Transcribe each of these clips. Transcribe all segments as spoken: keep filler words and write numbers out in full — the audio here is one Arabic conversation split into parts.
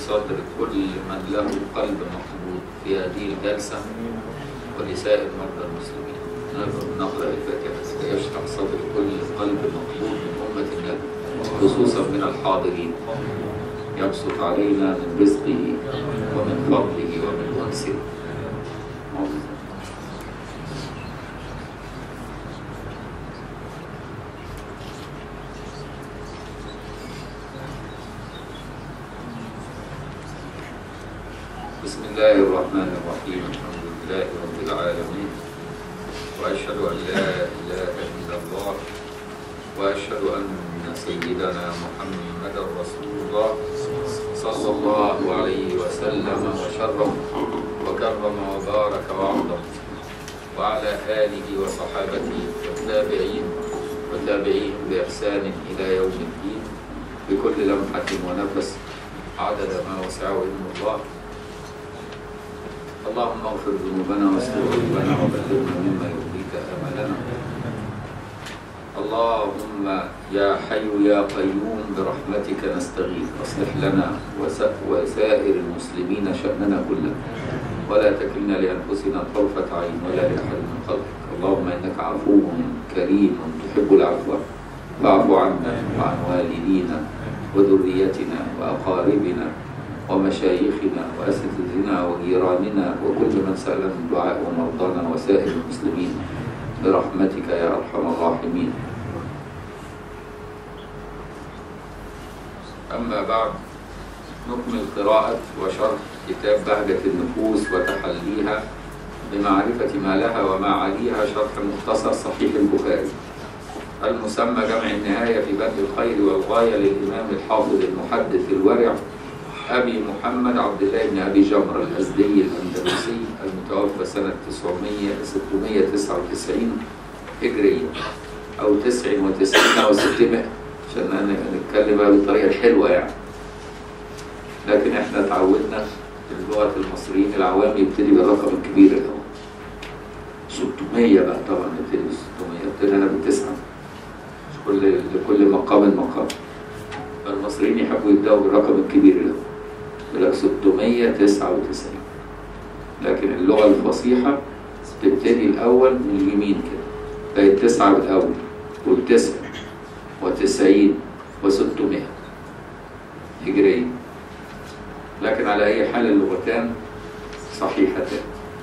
صدر كل من له قلب مقبوض في هذه الجلسة ولسائر مرضى المسلمين. نقرأ الفاتحة يشرح صدر كل قلب مقبوض من أمة النبي خصوصا من الحاضرين، يبسط علينا من رزقه ومن فضله ومن أنسه. بسم الله الرحمن الرحيم. الحمد لله رب العالمين، وأشهد أن لا إله إلا الله، وأشهد أن سيدنا محمدا رسول الله صلى الله عليه وسلم وشرف وكرم وبارك وعظم، وعلى آله وصحابته والتابعين وتابعيهم بإحسان إلى يوم الدين بكل لمحة ونفس عدد ما وسعه علم الله. اللهم اغفر ذنوبنا واستر عيوبنا وبلغنا مما يرضيك آمالنا. اللهم يا حي يا قيوم برحمتك نستغيث، اصلح لنا وسائر المسلمين شأننا كله، ولا تكلنا لأنفسنا طرفة عين ولا لأحد من خلقك. اللهم إنك عفو كريم تحب العفو فاعف عنا وعن والدينا وذريتنا وأقاربنا ومشايخنا وأساتذتنا وجيراننا وكل من سألنا الدعاء ومرضانا وسائر المسلمين برحمتك يا أرحم الراحمين. أما بعد، نكمل قراءة وشرح كتاب بهجة النفوس وتحليها بمعرفة ما لها وما عليها، شرح مختصر صحيح البخاري المسمى جمع النهاية في بدء الخير والغاية للإمام الحافظ المحدث الورع أبي محمد عبد الله بن أبي جمرة الأزدي الأندلسي المتوفى سنة ستمائة وتسعة وتسعين هجرية أو تسعة وتسعين أو ستمائة، عشان نتكلم بالطريقة الحلوة يعني. لكن احنا تعودنا في اللغة المصريين العوام يبتدي بالرقم الكبير الأول، ستمائة بقى طبعا نبتدي ب ستمائة، ابتدينا بالتسعة، كل لكل مقام مقام. فالمصريين يحبوا يبدأوا بالرقم الكبير الأول، يقول لك ستمائة وتسعة وتسعين. لكن اللغة الفصيحة تبتدي الأول من اليمين كده، تلاقي التسعة بالأول والتسعة وتسعين وستمائة هجرية. لكن على أي حال اللغتان صحيحتان.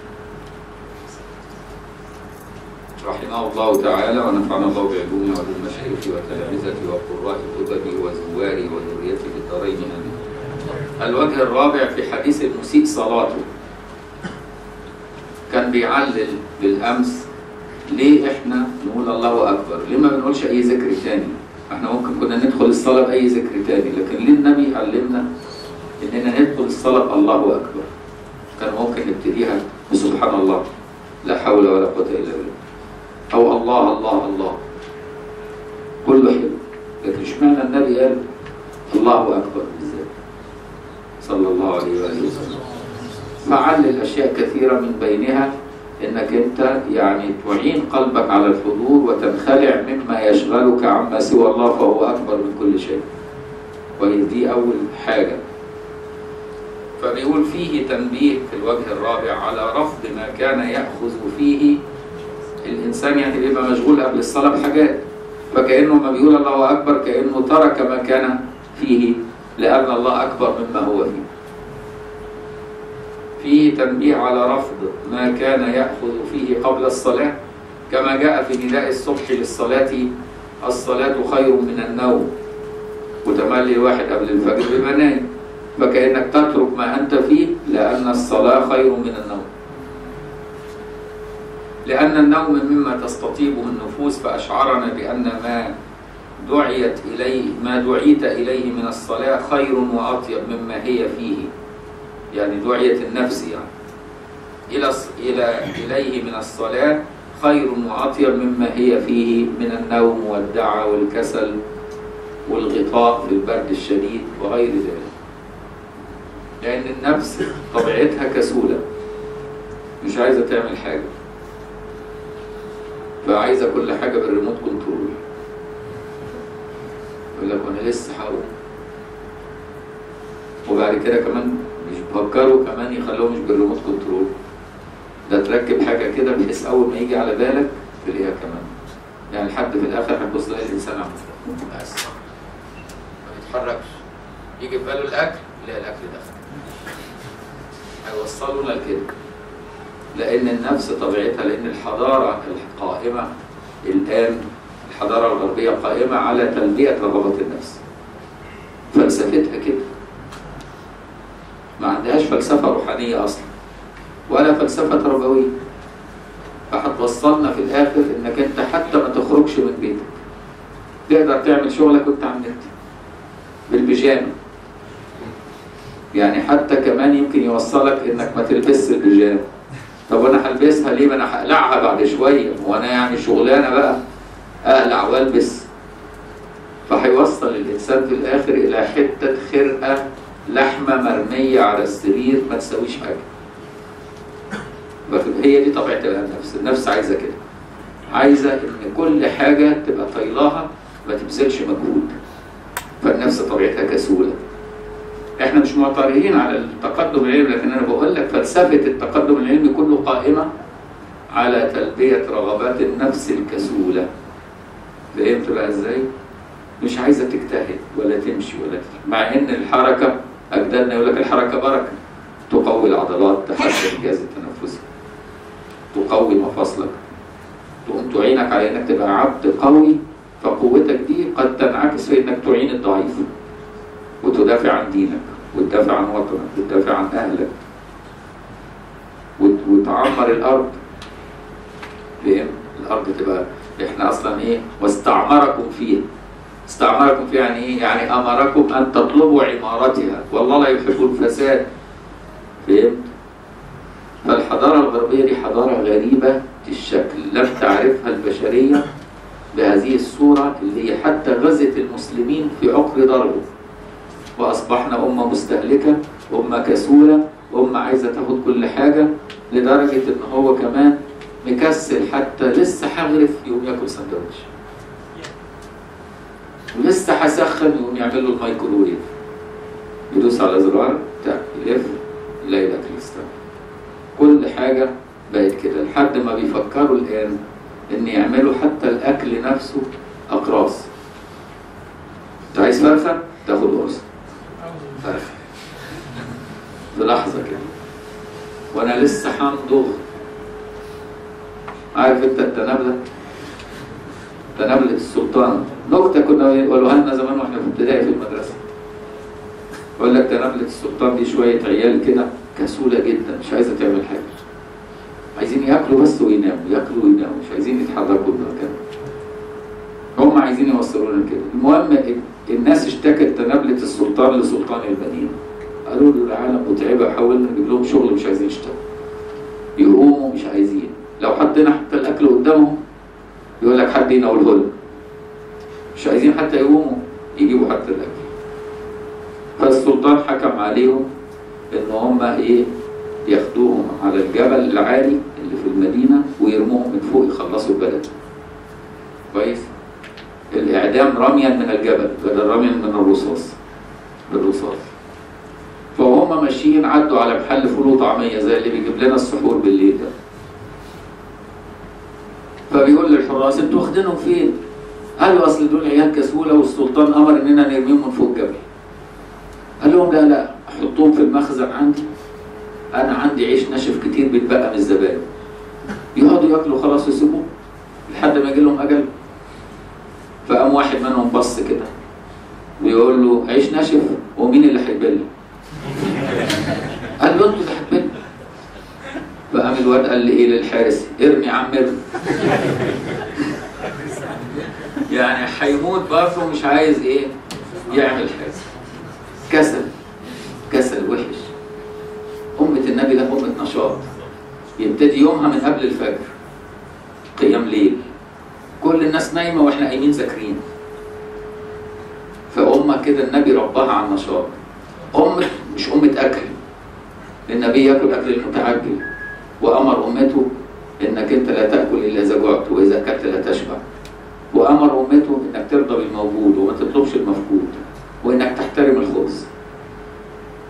رحمه الله تعالى ونفعنا الله بعلومه وبالمشايخ وتلامذته وقراء كتبه وزواره وذريته في الدارين آمين. الوجه الرابع في حديث المسيء صلاته. كان بيعلل بالأمس ليه احنا نقول الله أكبر؟ ليه ما بنقولش أي ذكر تاني؟ احنا ممكن كنا ندخل الصلاة بأي ذكر تاني، لكن ليه النبي علمنا إننا ندخل الصلاة الله أكبر؟ كان ممكن نبتديها بسبحان الله لا حول ولا قوة إلا بالله، أو الله الله الله، كله حلو. لكن اشمعنى النبي قال الله أكبر بالذات صلى الله عليه وآله وسلم؟ فعلل أشياء كثيرة من بينها إنك أنت يعني تعين قلبك على الحضور وتنخلع مما يشغلك عما سوى الله، فهو أكبر من كل شيء. ودي أول حاجة. فبيقول فيه تنبيه في الوجه الرابع على رفض ما كان يأخذ فيه الإنسان، يعني بيبقى مشغول قبل الصلاة بحاجات، فكأنه ما بيقول الله أكبر كأنه ترك ما كان فيه، لأن الله أكبر مما هو فيه. فيه تنبيه على رفض ما كان يأخذ فيه قبل الصلاة، كما جاء في نداء الصبح للصلاة: الصلاة خير من النوم، وتملي الواحد قبل الفجر بما نايم، فكأنك تترك ما أنت فيه لأن الصلاة خير من النوم. لأن النوم مما تستطيبه النفوس، فأشعرنا بأن ما دعيت إليه ما دعيت إليه من الصلاة خير وأطيب مما هي فيه، يعني دعيت النفس يعني إلى إلى إليه من الصلاة خير وأطيب مما هي فيه من النوم والدعى والكسل والغطاء في البرد الشديد وغير ذلك. لأن النفس طبيعتها كسولة، مش عايزة تعمل حاجة، فعايزة كل حاجة بالريموت كنترول. يقول لك أنا لسه هقوم، وبعد كده كمان مش بيفكروا كمان يخلوهم مش بالريموت كنترول، ده تركب حاجه كده بحيث اول ما يجي على بالك تلاقيها كمان، يعني لحد في الاخر هتبص تلاقي الانسان عامل بس ما بيتحركش، يجي في باله الاكل يلاقي الاكل دخل. هيوصلوا لنا لكده، لان النفس طبيعتها، لان الحضاره القائمه الان، الحضاره الغربيه قائمه على تلبيه رغبات النفس، فلسفتها كده، ما عندهاش فلسفه روحانيه اصلا ولا فلسفه تربويه، فهتوصلنا في الاخر انك انت حتى ما تخرجش من بيتك، تقدر تعمل شغلك وانت على النت بالبيجامه، يعني حتى كمان يمكن يوصلك انك ما تلبسش البيجامه. طب وانا هلبسها ليه؟ ما انا هقلعها بعد شويه، وانا يعني شغلانه بقى اقلع والبس. فهيوصل الانسان في الاخر الى حته خرقه لحمه مرميه على السرير ما تسويش حاجه. هي دي طبيعه النفس، النفس عايزه كده، عايزه ان كل حاجه تبقى طايلاها ما تبذلش مجهود. فالنفس طبيعتها كسوله. احنا مش معترضين على التقدم العلمي، لكن انا بقول لك فلسفه التقدم العلمي كله قائمه على تلبيه رغبات النفس الكسوله. فهمت بقى ازاي؟ مش عايزه تجتهد ولا تمشي ولا تمشي. مع ان الحركه اجدادنا يقول لك الحركه بركه، تقوي العضلات، تحسن الجهاز التنفسي، تقوي مفاصلك، تقوم تعينك على انك تبقى عبد قوي، فقوتك دي قد تنعكس في انك تعين الضعيف وتدافع عن دينك وتدافع عن وطنك وتدافع عن اهلك وتعمر الارض. فاهم؟ الارض تبقى، احنا اصلا ايه؟ واستعمركم فيها. استعمركم فيها يعني ايه؟ يعني امركم ان تطلبوا عمارتها، والله لا يحب الفساد. فهمت؟ فالحضاره الغربيه دي حضاره غريبه الشكل، لم تعرفها البشريه بهذه الصوره، اللي هي حتى غزت المسلمين في عقر ضربه، واصبحنا امه مستهلكه، امه كسوله، امه عايزه تاخد كل حاجه، لدرجه ان هو كمان مكسل، حتى لسه هغرف يقوم ياكل سندوتش، ولسه هسخن يقوم يعمل له الميكروويف، يدوس على زرار يلف يلاقي الاكل يستوي. كل حاجه بقت كده، لحد ما بيفكروا الان ان يعملوا حتى الاكل نفسه اقراص. انت عايز فرخه؟ تاخد قرص فرخه في لحظه كده، وانا لسه همضغ. عارف انت التنابله؟ تنابله السلطان، نكته كنا يقولوها لنا زمان واحنا في ابتدائي في المدرسه. يقول لك تنابله السلطان دي شويه عيال كده كسوله جدا، مش عايزه تعمل حاجه، عايزين ياكلوا بس ويناموا، ياكلوا ويناموا، مش عايزين يتحركوا من مكانهم. هم عايزين يوصلونا كده. المهم الناس اشتكت تنابله السلطان لسلطان المدينه، قالوا له العالم متعبه، حاولنا نجيب لهم شغل مش عايزين يشتغلوا، يقوموا مش عايزين، لو حطينا حتى الاكل قدامهم يقول لك حد يناوله لنا، مش عايزين حتى يقوموا يجيبوا حتى الاكل. فالسلطان حكم عليهم ان هم ايه، ياخدوهم على الجبل العالي اللي في المدينه ويرموهم من فوق يخلصوا البلد. كويس؟ الاعدام رميا من الجبل بدل رميا من الرصاص بالرصاص. فهم ماشيين عدوا على محل فول وطعميه زي اللي بيجيب لنا السحور بالليل ده. فبيقول للحراس انتوا واخدينهم فين؟ قالوا اصل دول عيال كسوله والسلطان امر اننا نرميهم من فوق الجبل. قال لهم لا لا، حطوهم في المخزن عندي، انا عندي عيش ناشف كتير بيتبقى من الزبائن، يقعدوا ياكلوا خلاص ويسيبوه لحد ما يجي لهم اجل. فقام واحد منهم بص كده ويقول له عيش ناشف ومين اللي هيبل؟ قال له انتوا اللي هتبلوا. فقام الواد قال لي ايه للحارس؟ ارمي يا عم ارمي. يعني هيموت برضه مش عايز ايه؟ يعمل حاجه. كسل كسل وحش. أمة النبي ده أمة نشاط، يبتدي يومها من قبل الفجر، قيام ليل، كل الناس نايمة وإحنا قايمين ذاكرين. فأمة كده النبي رباها على النشاط. أمة مش أمة أكل، النبي ياكل أكل المتعجل، وأمر أمته إنك أنت لا تأكل إلا إذا جعت، وإذا أكلت لا تشبع. وأمر أمته إنك ترضى بالموجود وما تطلبش المفقود، وإنك تحترم الخبز.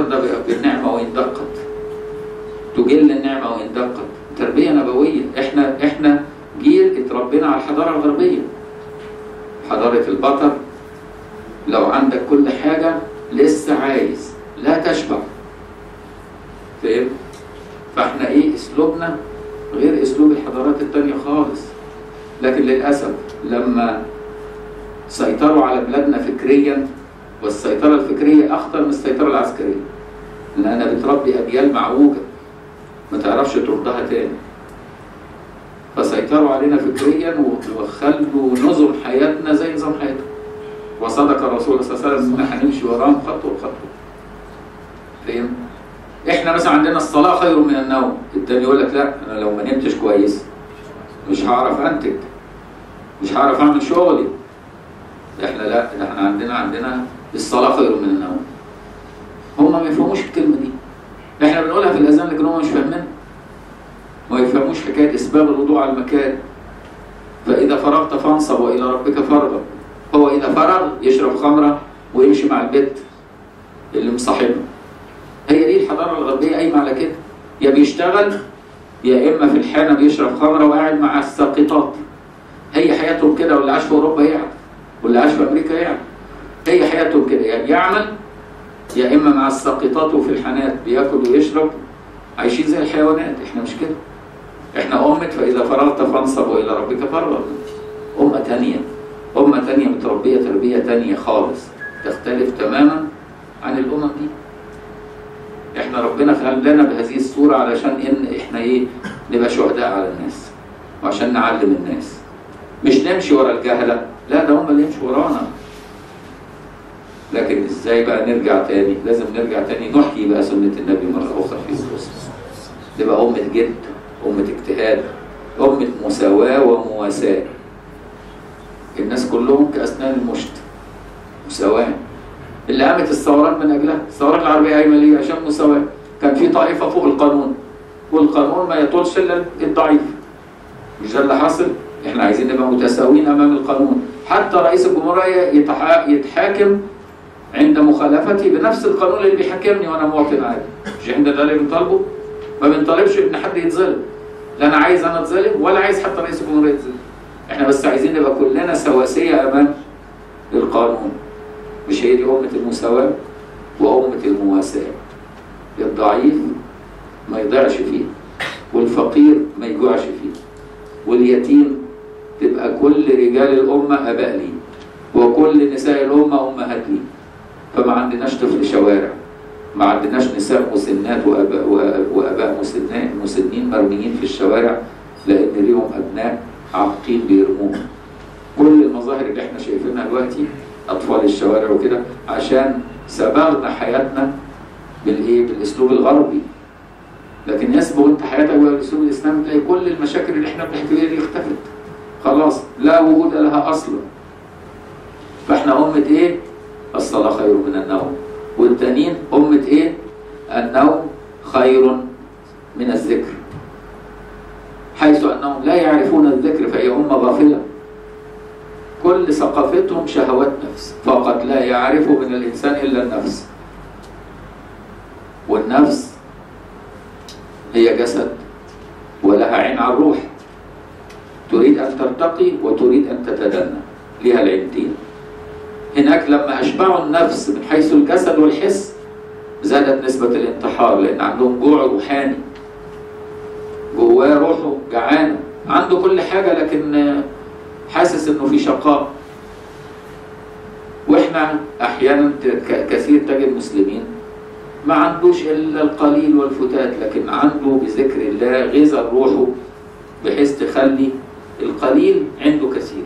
ترضى بالنعمة وإن دقت، تجل النعمة وإن دقت. تربية نبوية. احنا احنا جيل اتربينا على الحضارة الغربية، حضارة البطر. لو عندك كل حاجة لسه عايز، لا تشبع. فاهم؟ فاحنا ايه اسلوبنا غير اسلوب الحضارات التانية خالص. لكن للأسف لما سيطروا على بلادنا فكريا، والسيطرة الفكرية أخطر من السيطرة العسكرية، لأنها بتربي أجيال معوجة ما تعرفش تردها تاني. فسيطروا علينا فكريا وخلوا نظم حياتنا زي نظام حياتهم. وصدق الرسول صلى الله عليه وسلم إن هنمشي وراهم خطوة بخطوة. فاهم؟ إحنا مثلا عندنا الصلاة خير من النوم، التاني يقول لك لا أنا لو ما نمتش كويس مش هعرف أنتج، مش هعرف أعمل شغلي. إحنا لا، ده إحنا عندنا عندنا الصلاة خير من النوم. هم ما يفهموش الكلمة دي. إحنا بنقولها في الأذان لكن هم مش فاهمينها. ما يفهموش حكاية إسباب الوضوء على المكان. فإذا فرغت فانصب وإلى ربك فارغب. هو إذا فرغ يشرب خمرة ويمشي مع البيت اللي مصاحبه. هي دي الحضارة الغربية قايمة على كده. يا بيشتغل يا إما في الحانة بيشرب خمرة وقاعد مع الساقطات. هي حياتهم كده. واللي عاش في أوروبا يعرف، واللي عاش في أمريكا يعرف. هي حياتهم كده، يعني يعمل يا إما مع الساقطات وفي الحانات بياكل ويشرب، عايشين زي الحيوانات. إحنا مش كده. إحنا أمة فإذا فرغت فانصب وإلى ربك فارغب. أمة تانية، أمة تانية متربية تربية تانية خالص، تختلف تماما عن الأمم دي. إحنا ربنا خلقنا بهذه الصورة علشان إن إحنا إيه؟ نبقى شهداء على الناس، وعشان نعلم الناس، مش نمشي ورا الجهلة. لا، ده هم اللي يمشوا ورانا. لكن إزاي بقى نرجع تاني؟ لازم نرجع تاني نحيي بقى سنة النبي مرة أخرى في الوسط. تبقى أمة جد، أمة اجتهاد، أمة مساواة ومواساة. الناس كلهم كأسنان المشط، مساواة. اللي قامت الثورات من أجلها، الثورات العربية قايمة ليه؟ عشان مساواة. كان في طائفة فوق القانون، والقانون ما يطولش إلا الضعيف. مش ده اللي حاصل؟ إحنا عايزين نبقى متساويين أمام القانون. حتى رئيس الجمهورية يتحاكم عند مخالفتي بنفس القانون اللي بيحاكمني وأنا مواطن عادي. مش إحنا ده اللي بنطالبه؟ ما بنطالبش إن حد يتظلم. لا أنا عايز أنا أتظلم ولا عايز حتى رئيس الجمهورية يتظلم. إحنا بس عايزين نبقى كلنا سواسية أمام القانون. مش هي دي أمة المساواة وأمة المواساة؟ الضعيف ما يضيعش فيه، والفقير ما يجوعش فيه، واليتيم تبقى كل رجال الأمة أباء لي، وكل نساء الأمة أمهات لي. فما عندناش طفل شوارع، ما عندناش نساء مسنات وأباء, وأباء مسنات مسنين مرميين في الشوارع لأن ليهم أبناء عاقين بيرموهم. كل المظاهر اللي احنا شايفينها دلوقتي أطفال الشوارع وكده عشان سبغنا حياتنا بالإيه؟ بالأسلوب الغربي. لكن يسبغ أنت حياتك بالأسلوب الإسلامي تلاقي كل المشاكل اللي احنا بنحكي بيها دي اختفت خلاص، لا وجود لها أصلا. فاحنا أمة إيه؟ الصلاة خير من النوم. والتانيين أمة إيه؟ النوم خير من الذكر، حيث أنهم لا يعرفون الذكر فهي أمة غافلة. كل ثقافتهم شهوات نفس فقط، لا يعرف من الإنسان إلا النفس. والنفس هي جسد ولها عين على الروح، تريد أن ترتقي وتريد أن تتدنى، لها العينتين. هناك لما أشبعوا النفس من حيث الجسد والحس زادت نسبة الانتحار، لأن عندهم جوع روحاني، جواه روحه جعانة، عنده كل حاجة لكن حاسس إنه في شقاء. وإحنا أحيانا كثير تجد مسلمين ما عندوش إلا القليل والفتات، لكن عنده بذكر الله غذاء روحه بحيث تخلي القليل عنده كثير.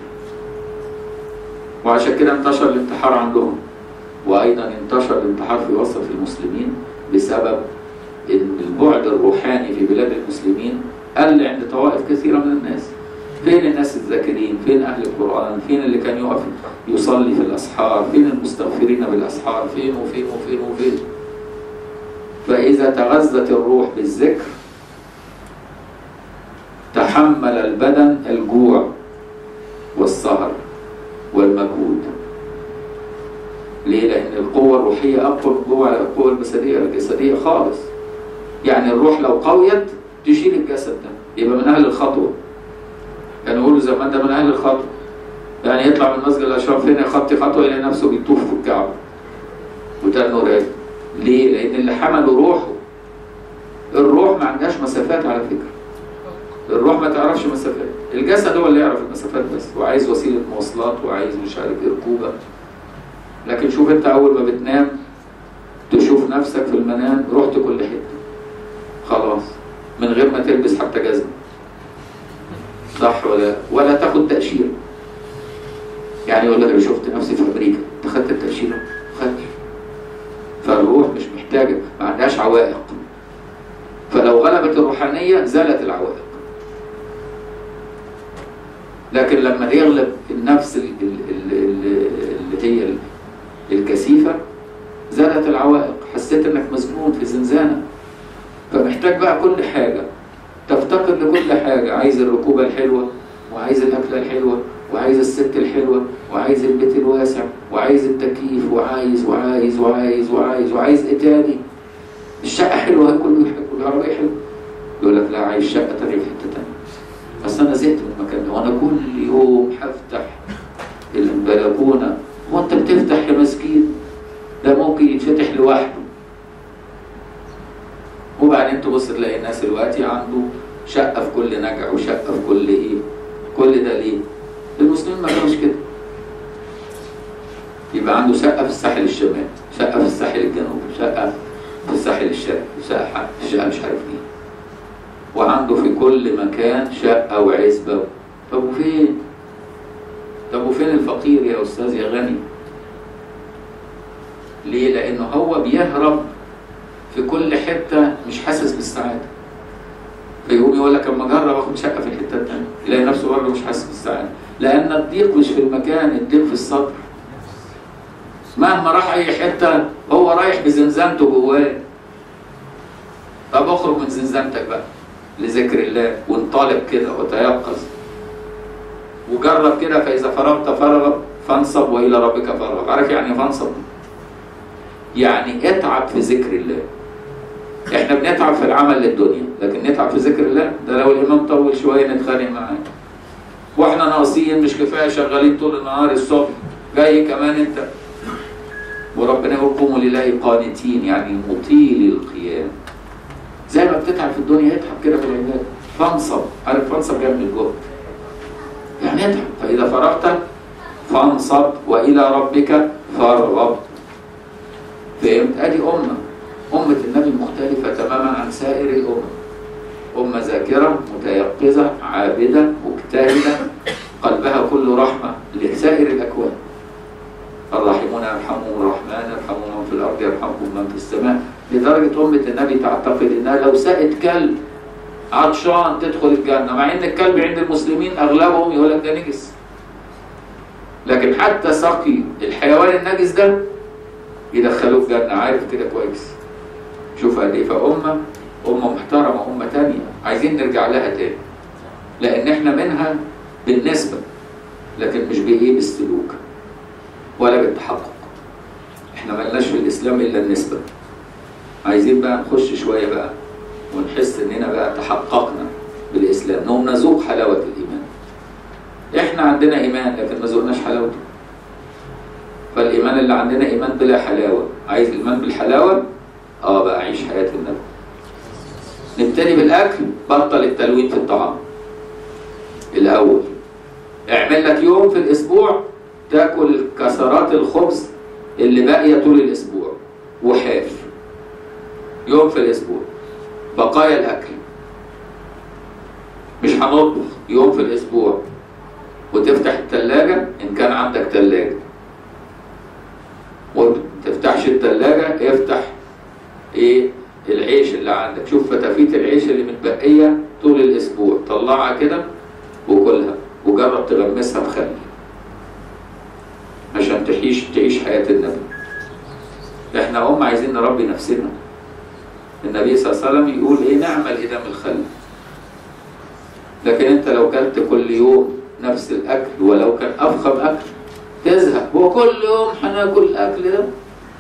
وعشان كده انتشر الانتحار عندهم، وأيضا انتشر الانتحار في وسط المسلمين بسبب إن البعد الروحاني في بلاد المسلمين قل عند طوائف كثيرة من الناس. فين الناس الذاكرين؟ فين أهل القرآن؟ فين اللي كان يقف يصلي في الأسحار؟ فين المستغفرين بالأسحار؟ فين وفين وفين وفين؟ فإذا تغذت الروح بالذكر تحمل البدن الجوع والسهر والمجهود. ليه؟ لأن القوة الروحية أقوى من القوة القوة الجسدية الجسدية خالص. يعني الروح لو قويت تشيل الجسد ده، يبقى من أهل الخطوة. كانوا يقولوا زمان ده من أهل الخطوة، يعني يطلع من مسجد الأشراف هنا يخطي خطوة إلى نفسه بيطوف في الكعبة وتنه راجع. ليه؟ لأن اللي حملوا روحه. الروح ما عندهاش مسافات على فكرة. الروح ما تعرفش مسافات، الجسد هو اللي يعرف المسافات بس، وعايز وسيلة مواصلات وعايز مش عارف ايه ركوبة. لكن شوف انت أول ما بتنام تشوف نفسك في المنام رحت كل حتة خلاص من غير ما تلبس حتى جزمة، صح ولا ولا تاخد تأشيرة. يعني يقول لك انا شفت نفسي في أمريكا، انت خدت التأشيرة؟ ما خدتش. فالروح مش محتاجة، ما عندهاش عوائق. فلو غلبت الروحانية زالت العوائق. لكن لما يغلب النفس اللي هي الكثيفة زالت العوائق، حسيت انك مسجون في زنزانة. فمحتاج بقى كل حاجة، تفتقر لكل حاجة. عايز الركوبة الحلوة، وعايز الأكلة الحلوة، وعايز الست الحلوة، وعايز البيت الواسع، وعايز التكييف، وعايز وعايز وعايز وعايز وعايز ايه تاني؟ الشقة حلوة، كله يحب العربية حلوة. يقول لك لا، عايز شقة تانية في حتة تانية. بس أنا زهقت من المكان ده، وأنا كل يوم هفتح البلكونة. وأنت بتفتح يا مسكين، ده ممكن يتفتح لوحده. وبعدين تبص تلاقي الناس دلوقتي عنده شقة في كل نجع وشقة في كل إيه. كل ده ليه؟ المسلمين ما كانوش كده. يبقى عنده شقة في الساحل الشمالي، شقة في الساحل الجنوبي، شقة في الساحل الشرقي، شقة شقة مش عارف ايه. وعنده في كل مكان شقة وعزبة. طب وفين؟ طب وفين الفقير يا أستاذ يا غني؟ ليه؟ لأنه هو بيهرب في كل حتة، مش حاسس بالسعادة. فيقوم يقول لك اما اجرب اخد شقة في الحتة التانية، يلاقي نفسه برضه مش حاسس بالسعادة. لأن الضيق مش في المكان، الضيق في الصدر. مهما راح أي حتة هو رايح بزنزانته جواه. طب اخرج من زنزانتك بقى لذكر الله، وانطلق كده وتيقظ وجرب كده. فإذا فرغت فرغ فانصب وإلى ربك فرغ. عارف يعني فانصب؟ يعني اتعب في ذكر الله. احنا بنتعب في العمل للدنيا، لكن نتعب في ذكر الله ده لو الإمام طول شوية نتخانق معاه. واحنا ناقصين، مش كفاية شغالين طول النهار الصبح، جاي كمان انت. وربنا يقول قوموا لله قانتين، يعني مطيل القيام. زي ما بتتعب في الدنيا اتعب كده في العبادة. فانصب، عارف فانصب جاي من الجهد، يعني اتعب. فإذا فرغت فانصب وإلى ربك فارغب. فهمت؟ ادي أمة أمة النبي مختلفة تماما عن سائر الأمم. أمة ذاكرة متيقظة عابدة مجتهدة، قلبها كله رحمة لسائر الأكوان. الراحمون يرحمهم الرحمن، يرحمون من في الأرض يرحمهم من في السماء. لدرجة أمة النبي تعتقد إنها لو سقت كلب عطشان تدخل الجنة، مع إن الكلب عند المسلمين أغلبهم يقول لك ده نجس. لكن حتى سقي الحيوان النجس ده يدخلوه الجنة، عارف كده كويس. شوف قد إيه. فأمة أمة محترمة، أمة تانية عايزين نرجع لها تاني، لأن إحنا منها بالنسبة، لكن مش بإيه، بالسلوك ولا بالتحقق. إحنا ملناش في الإسلام إلا النسبة. عايزين بقى نخش شوية بقى ونحس إننا بقى تحققنا بالإسلام، نقوم نذوق حلاوة الإيمان. إحنا عندنا إيمان لكن ما ذوقناش حلاوته. فالإيمان اللي عندنا إيمان بلا حلاوة. عايز الإيمان بالحلاوة؟ آه بقى عيش حياة النبي. نبتدي بالأكل، بطل التلوين في الطعام الأول. اعمل لك يوم في الأسبوع تاكل كسرات الخبز اللي باقية طول الأسبوع وحاف. يوم في الأسبوع بقايا الأكل. مش هنطبخ يوم في الأسبوع. وتفتح التلاجة إن كان عندك تلاجة، وتفتحش التلاجة افتح إيه العيش اللي عندك. شوف فتافيت العيش اللي متبقية طول الأسبوع، طلعها كده وكلها، وجرب تغمسها بخل عشان تعيش تعيش حياة النبي. احنا هم عايزين نربي نفسنا. النبي صلى الله عليه وسلم يقول ايه؟ نعمل إدام الخل. لكن انت لو كلت كل يوم نفس الأكل ولو كان أفخم أكل تزهق. هو كل يوم هناكل الأكل ده؟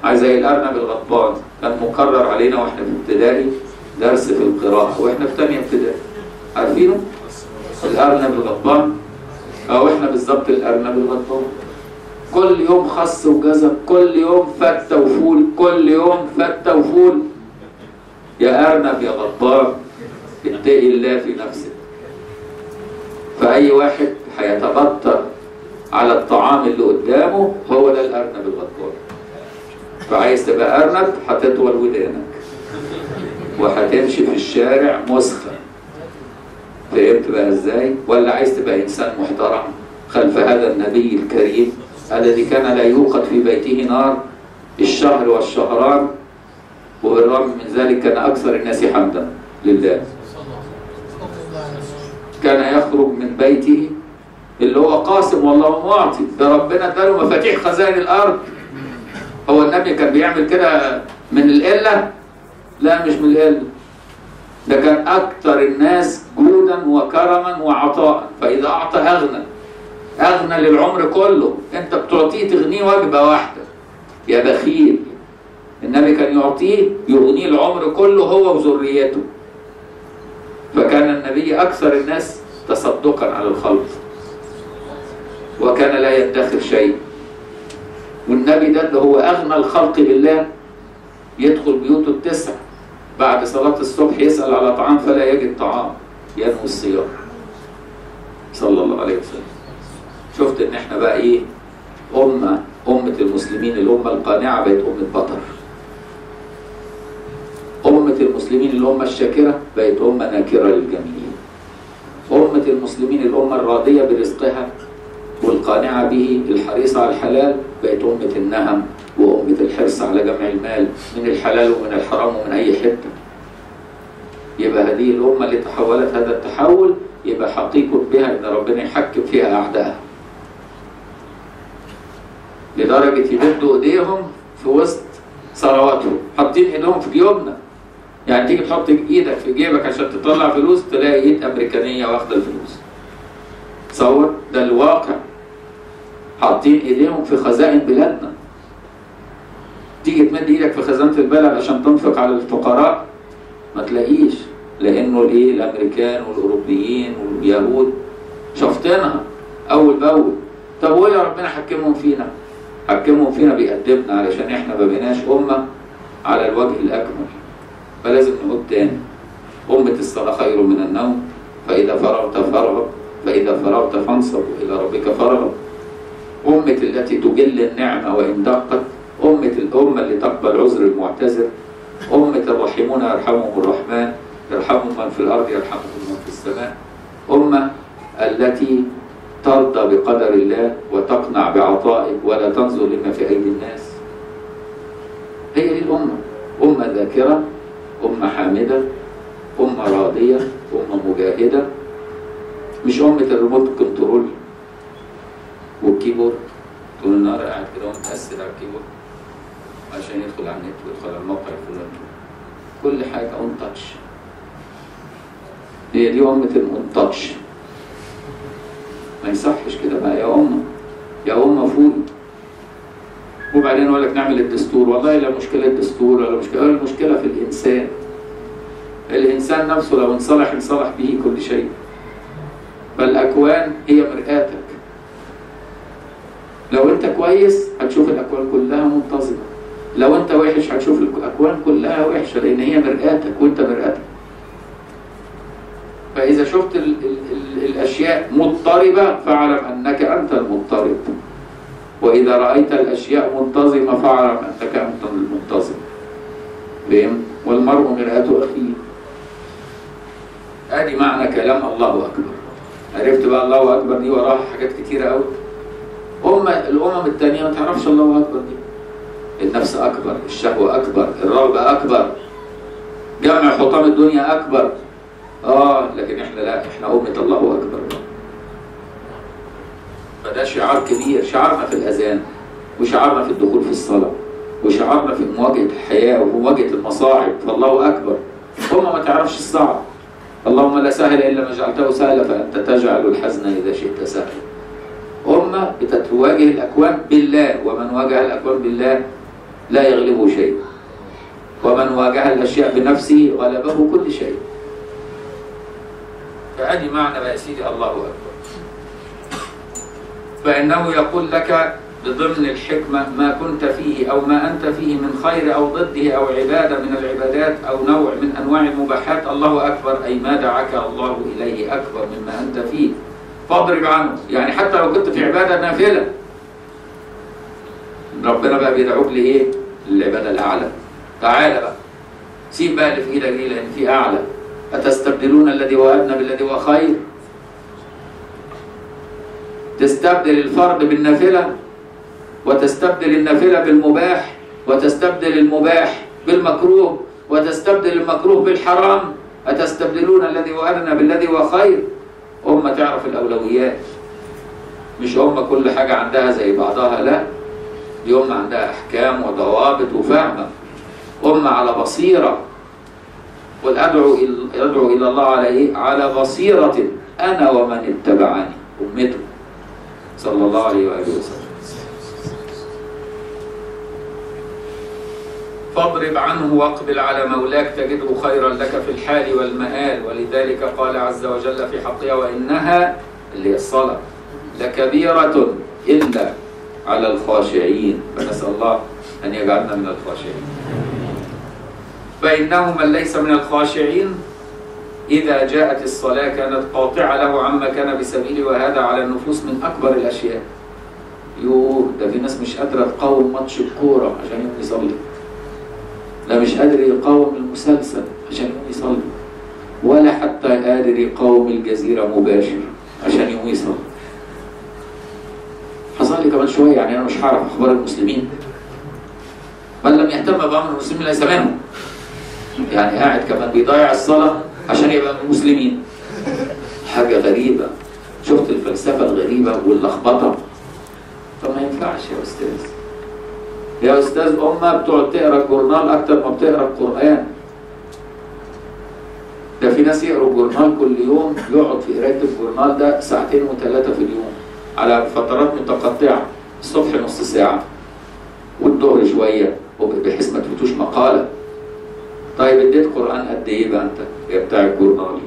عايز زي الأرنب الغضبان. كان مقرر علينا واحنا في ابتدائي درس في القراءة واحنا في ثانية ابتدائي، عارفينه؟ الأرنب الغضبان. أو احنا بالظبط الأرنب الغضبان، كل يوم خس وجزر، كل يوم فتة وفول، كل يوم فتة وفول. يا أرنب يا غضبان اتقي الله في نفسك. فأي واحد هيتبطر على الطعام اللي قدامه هو ده الأرنب الغضبان. فعايز تبقى أرنب هتطول ودانك وهتمشي في الشارع مسخة. فهمت بقى ازاي؟ ولا عايز تبقى إنسان محترم خلف هذا النبي الكريم الذي كان لا يوقد في بيته نار الشهر والشهران، وبالرغم من ذلك كان أكثر الناس حمدا لله. كان يخرج من بيته اللي هو قاسم والله معطي، ده ربنا اداله مفاتيح خزائن الأرض. هو النبي كان بيعمل كده من القلة؟ لا مش من القلة، ده كان أكثر الناس جودا وكرما وعطاء. فإذا أعطى أغنى، أغنى للعمر كله. أنت بتعطيه تغنيه وجبة واحدة يا بخيل. النبي كان يعطيه يغنيه العمر كله هو وذريته. فكان النبي أكثر الناس تصدقا على الخلق، وكان لا يدخر شيء. والنبي ده اللي هو أغنى الخلق بالله، يدخل بيوته التسع بعد صلاة الصبح يسأل على طعام فلا يجد طعام، ينوي الصيام صلى الله عليه وسلم. شفت ان احنا بقى ايه؟ أمة أمة المسلمين، الأمة القانعة بقت أمة بطر. أمة المسلمين الأمة الشاكرة بقت أمة ناكرة للجميع. أمة المسلمين الأمة الراضية برزقها والقانعة به الحريصة على الحلال بقت أمة النهم وأمة الحرص على جمع المال من الحلال ومن الحرام ومن أي حتة. يبقى هذه الأمة اللي تحولت هذا التحول يبقى حقيق بها إن ربنا يحكم فيها أعدائها، لدرجة يمدوا إيديهم في وسط ثرواتهم، حاطين إيدهم في جيوبنا. يعني تيجي تحط إيدك في جيبك عشان تطلع فلوس تلاقي إيد أمريكانية واخدة الفلوس. تصور ده الواقع. حاطين إيديهم في خزائن بلادنا. تيجي تمد إيدك في خزانة البلد عشان تنفق على الفقراء ما تلاقيش، لأنه الإيه؟ الأمريكان والأوروبيين واليهود شفتينها أول بأول. طب وإيه ربنا حكمهم فينا؟ حكمهم فينا بيأدبنا علشان إحنا ما بقيناش أمة على الوجه الأكمل. فلازم نقول تاني: أمة الصلاة خير من النوم، فإذا فرغت فرغ، فإذا فرغت فانصب إلى ربك فرغ. أمة التي تجل النعمة وإن دقت، أمة الأمة اللي تقبل عذر المعتذر، أمة الراحمون يرحمهم الرحمن، يرحمهم من في الأرض يرحمهم من في السماء. أمة التي ترضى بقدر الله وتقنع بعطائه ولا تنظر لما في أيدي الناس. هي دي الأمة، أمة ذاكرة، أمة حامدة، أمة راضية، أمة مجاهدة. مش أمة الريموت كنترول والكيبورد طول النهار قاعد كده ومتأثر على الكيبورد عشان يدخل على النت ويدخل على الموقع الفلاني، كل حاجة اون تاتش. هي دي أمة الاون تاتش. ما يصحش كده بقى يا أمة، يا أمة فوق. وبعدين يقول لك نعمل الدستور. والله لا مشكلة الدستور ولا مشكلة، المشكلة في الإنسان. الإنسان نفسه لو انصلح انصلح به كل شيء. فالأكوان هي مرآتك. لو أنت كويس هتشوف الأكوان كلها منتظمة، لو أنت وحش هتشوف الأكوان كلها وحشة، لأن هي مرآتك وأنت مرآتك. فإذا شفت ال ال ال الأشياء مضطربة فاعلم أنك أنت المضطرب، وإذا رأيت الأشياء منتظمة فاعلم أنك أنت المنتظم. فهم؟ والمرء مرآة أخيه. ادي معنى كلام الله أكبر. عرفت بقى الله أكبر دي وراها حاجات كتيرة قوي. أمة الأمم التانية ما تعرفش الله أكبر دي. النفس أكبر، الشهوة أكبر، الرغبة أكبر، جمع حطام الدنيا أكبر. آه لكن إحنا لا، إحنا أمة الله أكبر. فده شعار كبير، شعارنا في الأذان، وشعارنا في الدخول في الصلاة، وشعارنا في مواجهة الحياة ومواجهة المصاعب. فالله أكبر. أمة ما تعرفش الصعب. اللهم لا سهل إلا ما جعلته سهلا فأنت تجعل الحزن إذا شئت سهلا. أمة بتتواجه الأكوان بالله، ومن واجه الأكوان بالله لا يغلبه شيء، ومن واجه الأشياء بنفسه غلبه كل شيء. فأدي معنى بقى يا سيدي الله أكبر. فإنه يقول لك بضمن الحكمة ما كنت فيه أو ما أنت فيه من خير أو ضده أو عبادة من العبادات أو نوع من أنواع المباحات، الله أكبر أي ما دعاك الله إليه أكبر مما أنت فيه فاضرب عنه. يعني حتى لو كنت في عبادة نافلة ربنا بقى بيدعوك لإيه؟ للعبادة الأعلى. تعالى بقى سيب بقى اللي في إيدك دي لأن في أعلى. أتستبدلون الذي هو أدنى بالذي هو خير؟ تستبدل الفرض بالنافلة، وتستبدل النافلة بالمباح، وتستبدل المباح بالمكروه، وتستبدل المكروه بالحرام. أتستبدلون الذي هو أدنى بالذي هو خير؟ أمة تعرف الأولويات، مش أمة كل حاجة عندها زي بعضها، لا، دي أمة عندها أحكام وضوابط وفهمة، أمة على بصيرة. قل أدعو أدعو إلى الله على إيه؟ على بصيرة أنا ومن اتبعني، أمته صلى الله عليه وآله وسلم. فاضرب عنه واقبل على مولاك تجده خيرا لك في الحال والمآل. ولذلك قال عز وجل في حقها وإنها اللي هي الصلاة لكبيرة إلا على الخاشعين. فنسأل الله أن يجعلنا من الخاشعين. فإنه من ليس من الخاشعين إذا جاءت الصلاة كانت قاطعة له عما كان بسبيله، وهذا على النفوس من أكبر الأشياء. يوه ده في ناس مش قادرة تقاوم ماتش الكورة عشان يقوم يصلي، لا مش قادر يقاوم المسلسل عشان يقوم يصلي، ولا حتى قادر يقاوم الجزيرة مباشر عشان يقوم يصلي. حصل لي كمان شوية، يعني أنا مش هعرف أخبار المسلمين. من لم يهتم بأمر المسلمين ليس منهم. يعني قاعد كمان بيضيع الصلاة عشان يبقى من المسلمين. حاجة غريبة. شفت الفلسفة الغريبة واللخبطة؟ فما ينفعش يا أستاذ. يا أستاذ أمة بتقعد تقرأ الجورنال أكتر ما بتقرأ القرآن. ده في ناس يقرأوا الجورنال كل يوم، يقعد في قراية الجورنال ده ساعتين وثلاثة في اليوم على فترات متقطعة. الصبح نص ساعة والظهر شوية، بحيث ما تفوتوش مقالة. طيب اديت قرآن قد إيه بقى أنت يا بتاع الجورنال؟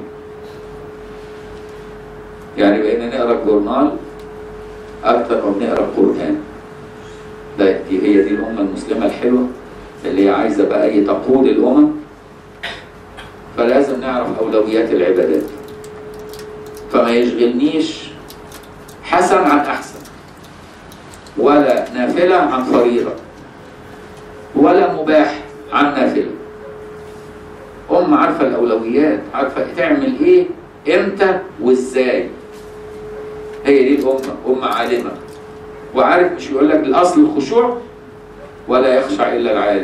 يعني بقينا نقرأ الجورنال أكتر ما بنقرأ القرآن. ده دي هي دي الأمة المسلمة الحلوة اللي هي عايزة بقى إيه تقود الأمم. فلازم نعرف أولويات العبادات. فما يشغلنيش حسن عن أحسن، ولا نافلة عن فريضة، ولا مباح عن نافلة. أم عارفة الأولويات، عارفة تعمل إيه إمتى وإزاي. هي دي الأمة، أمة عالمة. وعارف مش يقول لك الأصل الخشوع ولا يخشع إلا العالم،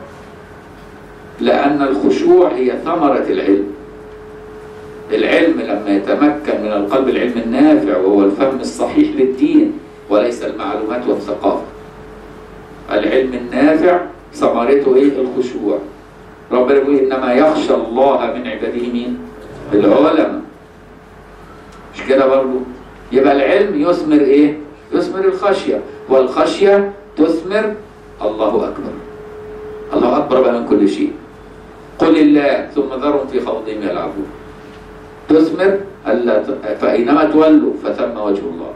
لأن الخشوع هي ثمرة العلم. العلم لما يتمكن من القلب، العلم النافع وهو الفهم الصحيح للدين وليس المعلومات والثقافة. العلم النافع ثمرته إيه؟ الخشوع. ربنا يقول إنما يخشى الله من عباده مين؟ العلماء. مش كده برضو؟ يبقى العلم يثمر إيه؟ يثمر الخشية، والخشية تثمر الله أكبر. الله أكبر بقى من كل شيء. قل الله ثم ذرهم في خوضهم يلعبون. تثمر ألا فأينما تولوا فثم وجه الله.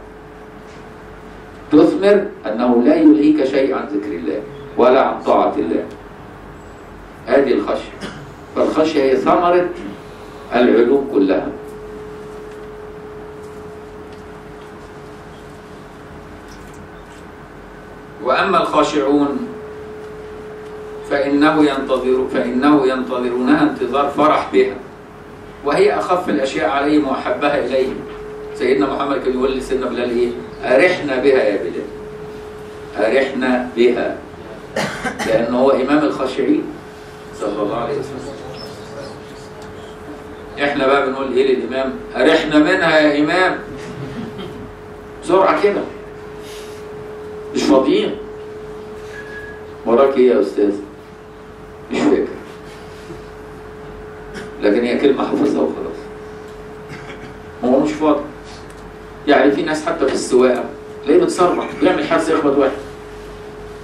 تثمر أنه لا يلهيك شيء عن ذكر الله ولا عن طاعة الله. هذه الخشية. فالخشية هي ثمرة العلوم كلها. وأما الخاشعون فإنه ينتظر فإنه ينتظرونها انتظار فرح بها، وهي أخف الأشياء عليهم وأحبها إليهم. سيدنا محمد كان يقول لسيدنا بلال إيه؟ أرحنا بها يا بلال، أرحنا بها، لأنه هو إمام الخاشعين صلى الله عليه وسلم. إحنا بقى بنقول إيه للإمام؟ أرحنا منها يا إمام، بسرعة كده، مش فاضيين. وراك إيه يا أستاذ؟ مش فاكر، لكن هي كلمة حافظها وخلاص. هو مش فاضي. يعني في ناس حتى في السواقة تلاقيه بتسرع، بيعمل حادثة يخبط واحد. طب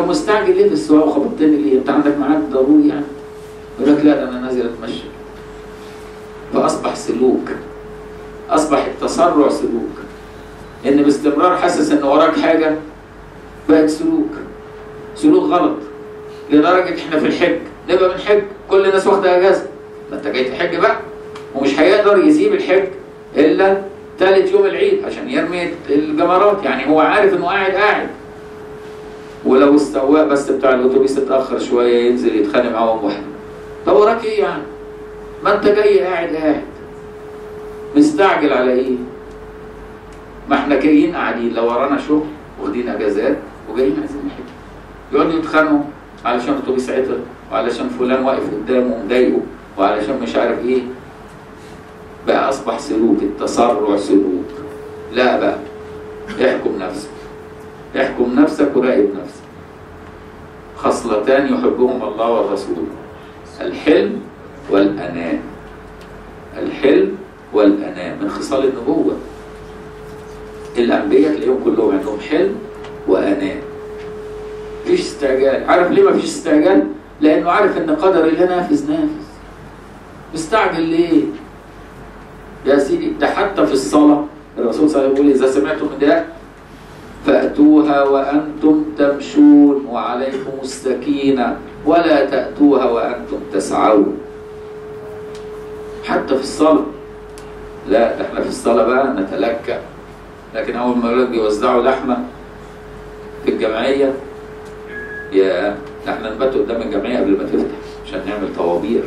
مستعجل ليه في السواقه وخبطتني ليه؟ انت عندك ميعاد ضروري يعني؟ يقول لك لا ده انا نازل اتمشى. فاصبح سلوك، اصبح التسرع سلوك، ان باستمرار حاسس ان وراك حاجه بقت سلوك، سلوك غلط. لدرجه احنا في الحج نبقى بنحج كل الناس واخده اجازه، ما انت جاي تحج بقى، ومش هيقدر يسيب الحج الا ثالث يوم العيد عشان يرمي الجمرات، يعني هو عارف انه قاعد قاعد. ولو السواق بس بتاع الاتوبيس اتاخر شويه ينزل يتخانق معاهم واحد. طب وراك ايه يعني؟ ما انت جاي قاعد قاعد مستعجل على ايه؟ ما احنا جايين قاعدين، لو ورانا شغل واخدين اجازات وجايين عايزين نحج. يقعدوا يتخانقوا علشان الاتوبيس عطل، وعلشان فلان واقف قدامه ومضايقه، وعلشان مش عارف ايه. بقى اصبح سلوك، التسرع سلوك. لا بقى، احكم نفسك، احكم نفسك وراقب نفسك. خصلتان يحبهم الله والرسول: الحلم والأناة. الحلم والأناة من خصال النبوة. الأنبياء تلاقيهم كلهم عندهم حلم وأناة. مفيش استعجال. عارف ليه مفيش استعجال؟ لأنه عارف إن قدر الله نافذ نافذ. مستعجل ليه؟ يا سيدي ده حتى في الصلاة الرسول صلى الله عليه وسلم يقول: إذا سمعتم النداء فأتوها وأنتم تمشون وعليكم السكينة ولا تأتوها وأنتم تسعون. حتى في الصلاة. لا ده احنا في الصلاة بقى نتلكأ. لكن أول ما يقولك بيوزعوا لحمة في الجمعية، يا ده احنا نبات قدام الجمعية قبل ما تفتح عشان نعمل طوابير.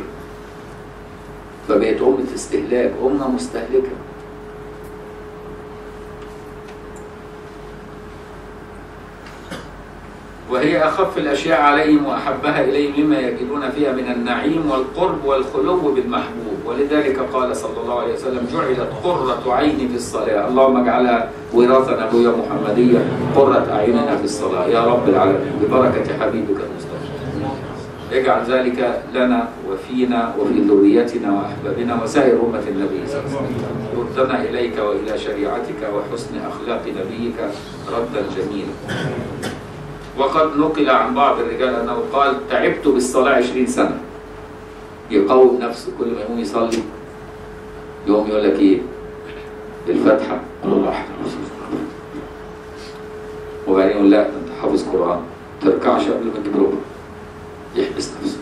فبقت أمة استهلاك، أمة مستهلكة. وهي أخف الأشياء عليهم وأحبها إليهم لما يجدون فيها من النعيم والقرب والخلو بالمحبوب. ولذلك قال صلى الله عليه وسلم: جعلت قرة عيني في الصلاة. اللهم اجعلها وراثة نبوية محمدية قرة أعيننا في الصلاة يا رب العالمين ببركة حبيبك المصطفى. اجعل ذلك لنا وفينا وفي ذريتنا وأحبابنا وسائر أمة النبي صلى الله عليه وسلم. ردنا إليك وإلى شريعتك وحسن أخلاق نبيك ردا جميلا. وقد نقل عن بعض الرجال أنه قال: تعبت بالصلاة عشرين سنة. يقوم نفسه كل ما يقوم يصلي يقوم يقول لك إيه؟ الفاتحة الله أحد. وبعدين يقول: لا أنت حافظ قرآن، تركعش قبل ما تجيب ربع. يحبس نفسه.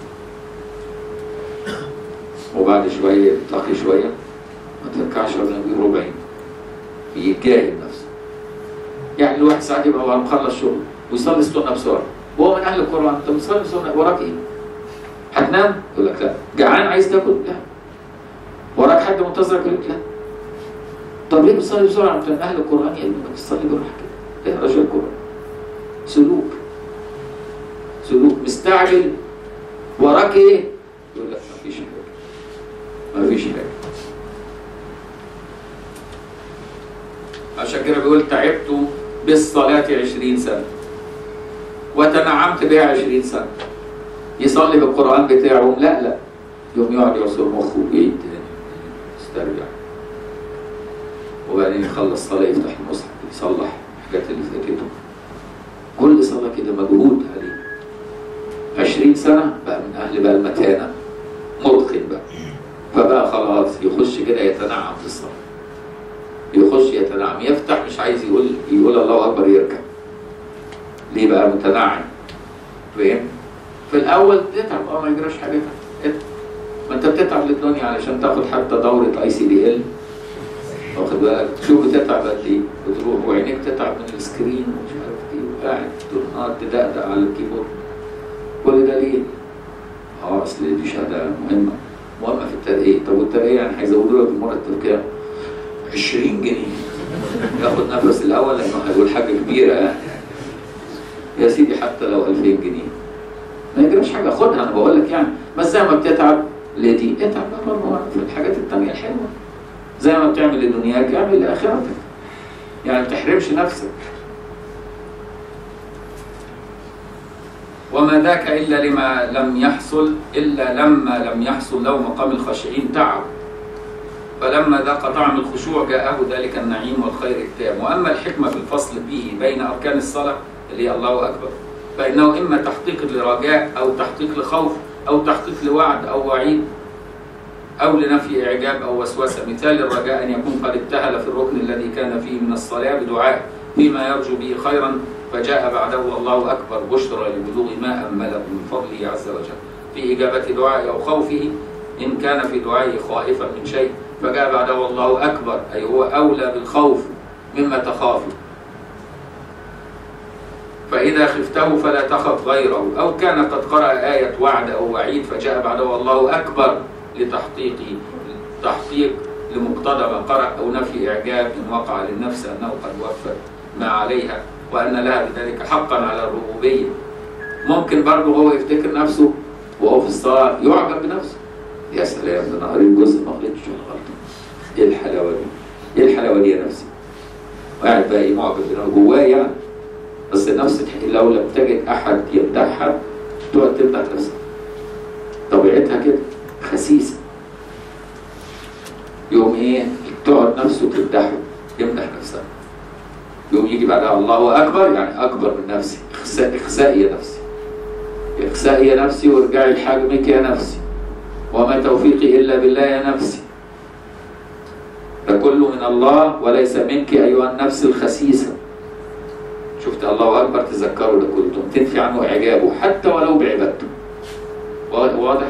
وبعد شوية يتقي شوية، ما تركعش قبل ما تجيب ربعين. يجاهد نفسه. يعني الواحد ساعات يبقى هو مخلص شغل ويصلي السنة بسرعة، وهو من أهل القرآن. أنت بتصلي السنة وراك إيه؟ هتنام؟ يقول لك لا. جعان عايز تاكل؟ لا. وراك حد منتظرك؟ يقول لك لا. طب ليه بتصلي بسرعة؟ أنت من أهل القرآن يا ابني، ما تصلي بالراحة كده. اقرا شوية القرآن. سلوك. سلوك. مستعجل. وراك إيه؟ يقول لك مفيش حاجة. مفيش حاجة. عشان كده بيقول: تعبت بالصلاة عشرين سنة وتنعمت بها عشرين سنة. يصلي بالقرآن بتاعه؟ لا لا. يوم يقعد يعصر مخه ويعيد تاني يسترجع. وبعدين يخلص صلاة يفتح المصحف يصلح الحاجات اللي فاتته. كل صلاة كده مجهود عليه. عشرين سنة بقى من أهل بقى المتانة، متقن بقى. فبقى خلاص يخش كده يتنعم في الصلاة. يخش يتنعم، يفتح مش عايز يقول يقول الله أكبر يركع. ليه بقى؟ متنعم. فاهم؟ في الأول تتعب، اه ما يجراش حاجة. ما أنت بتتعب للدنيا علشان تاخد حتى دورة أي سي دي إل. واخد بالك؟ شوف بتتعب قد إيه؟ بتروح وعينيك تتعب من السكرين ومش عارف إيه، وقاعد طول النهار تدقدق على الكيبورد. كل ده ليه؟ اه أصل دي شهادة مهمة. مهمة في الترقية. طب والترقية يعني هيزودوا لك المرتب كام؟ عشرين جنيه. ياخد نفس الأول لأنه هيقول حاجة كبيرة يعني. يا سيدي حتى لو ألفين جنيه ما يجريش حاجة، خدها. أنا بقول لك يعني، بس زي ما بتتعب لدي اتعب بقى مرة في الحاجات التانية الحلوة. زي ما بتعمل لدنياك اعمل لآخرتك. يعني ما تحرمش نفسك. وما ذاك إلا لما لم يحصل إلا لما لم يحصل له مقام الخاشعين تعب. فلما ذاق طعم الخشوع جاءه ذلك النعيم والخير التام. وأما الحكمة في الفصل به بين أركان الصلاة اللي هي الله أكبر فإنه إما تحقيق لرجاء أو تحقيق لخوف أو تحقيق لوعد أو وعيد أو لنفي إعجاب أو وسوسة. مثال الرجاء أن يكون قد ابتهل في الركن الذي كان فيه من الصلاة بدعاء فيما يرجو به خيرا فجاء بعده الله أكبر بشرى لبلوغ ما أمله من فضله عز وجل في إجابة دعائه أو خوفه. إن كان في دعائه خائفا من شيء فجاء بعده الله أكبر، أي هو أولى بالخوف مما تخافه. فإذا خفته فلا تخف غيره. أو كان قد قرأ آية وعد أو وعيد فجاء بعده الله أكبر لتحقيقه تحقيق لمقتضى ما قرأ أو نفي إعجاب إن وقع للنفس أنه قد وفت ما عليها وأن لها بذلك حقا على الربوبية. ممكن برضه هو يفتكر نفسه وهو في الصلاة يعجب بنفسه، يا سلام ده أنا قريت جزء ما غلطتش ولا غلطة، إيه الحلاوة دي؟ إيه الحلاوة دي يا نفسي؟ وقاعد بقى إيه معجب بنفسه جواه يعني. بس النفس لو لم تجد أحد يمدحها تقعد تمدح نفسها، طبيعتها كده خسيسة. يوم إيه؟ تقعد نفسه تمدحه يمدح نفسها، يوم يجي بعدها الله أكبر يعني أكبر من نفسي، إخسائي يا نفسي، إخسائي يا نفسي وارجعي لحجمك يا نفسي، وما توفيقي إلا بالله يا نفسي، ده كله من الله وليس منك أيها النفس الخسيسة. شفت الله أكبر تذكروا ده كله، تنفي عنه إعجابه حتى ولو بعبادته. واضح؟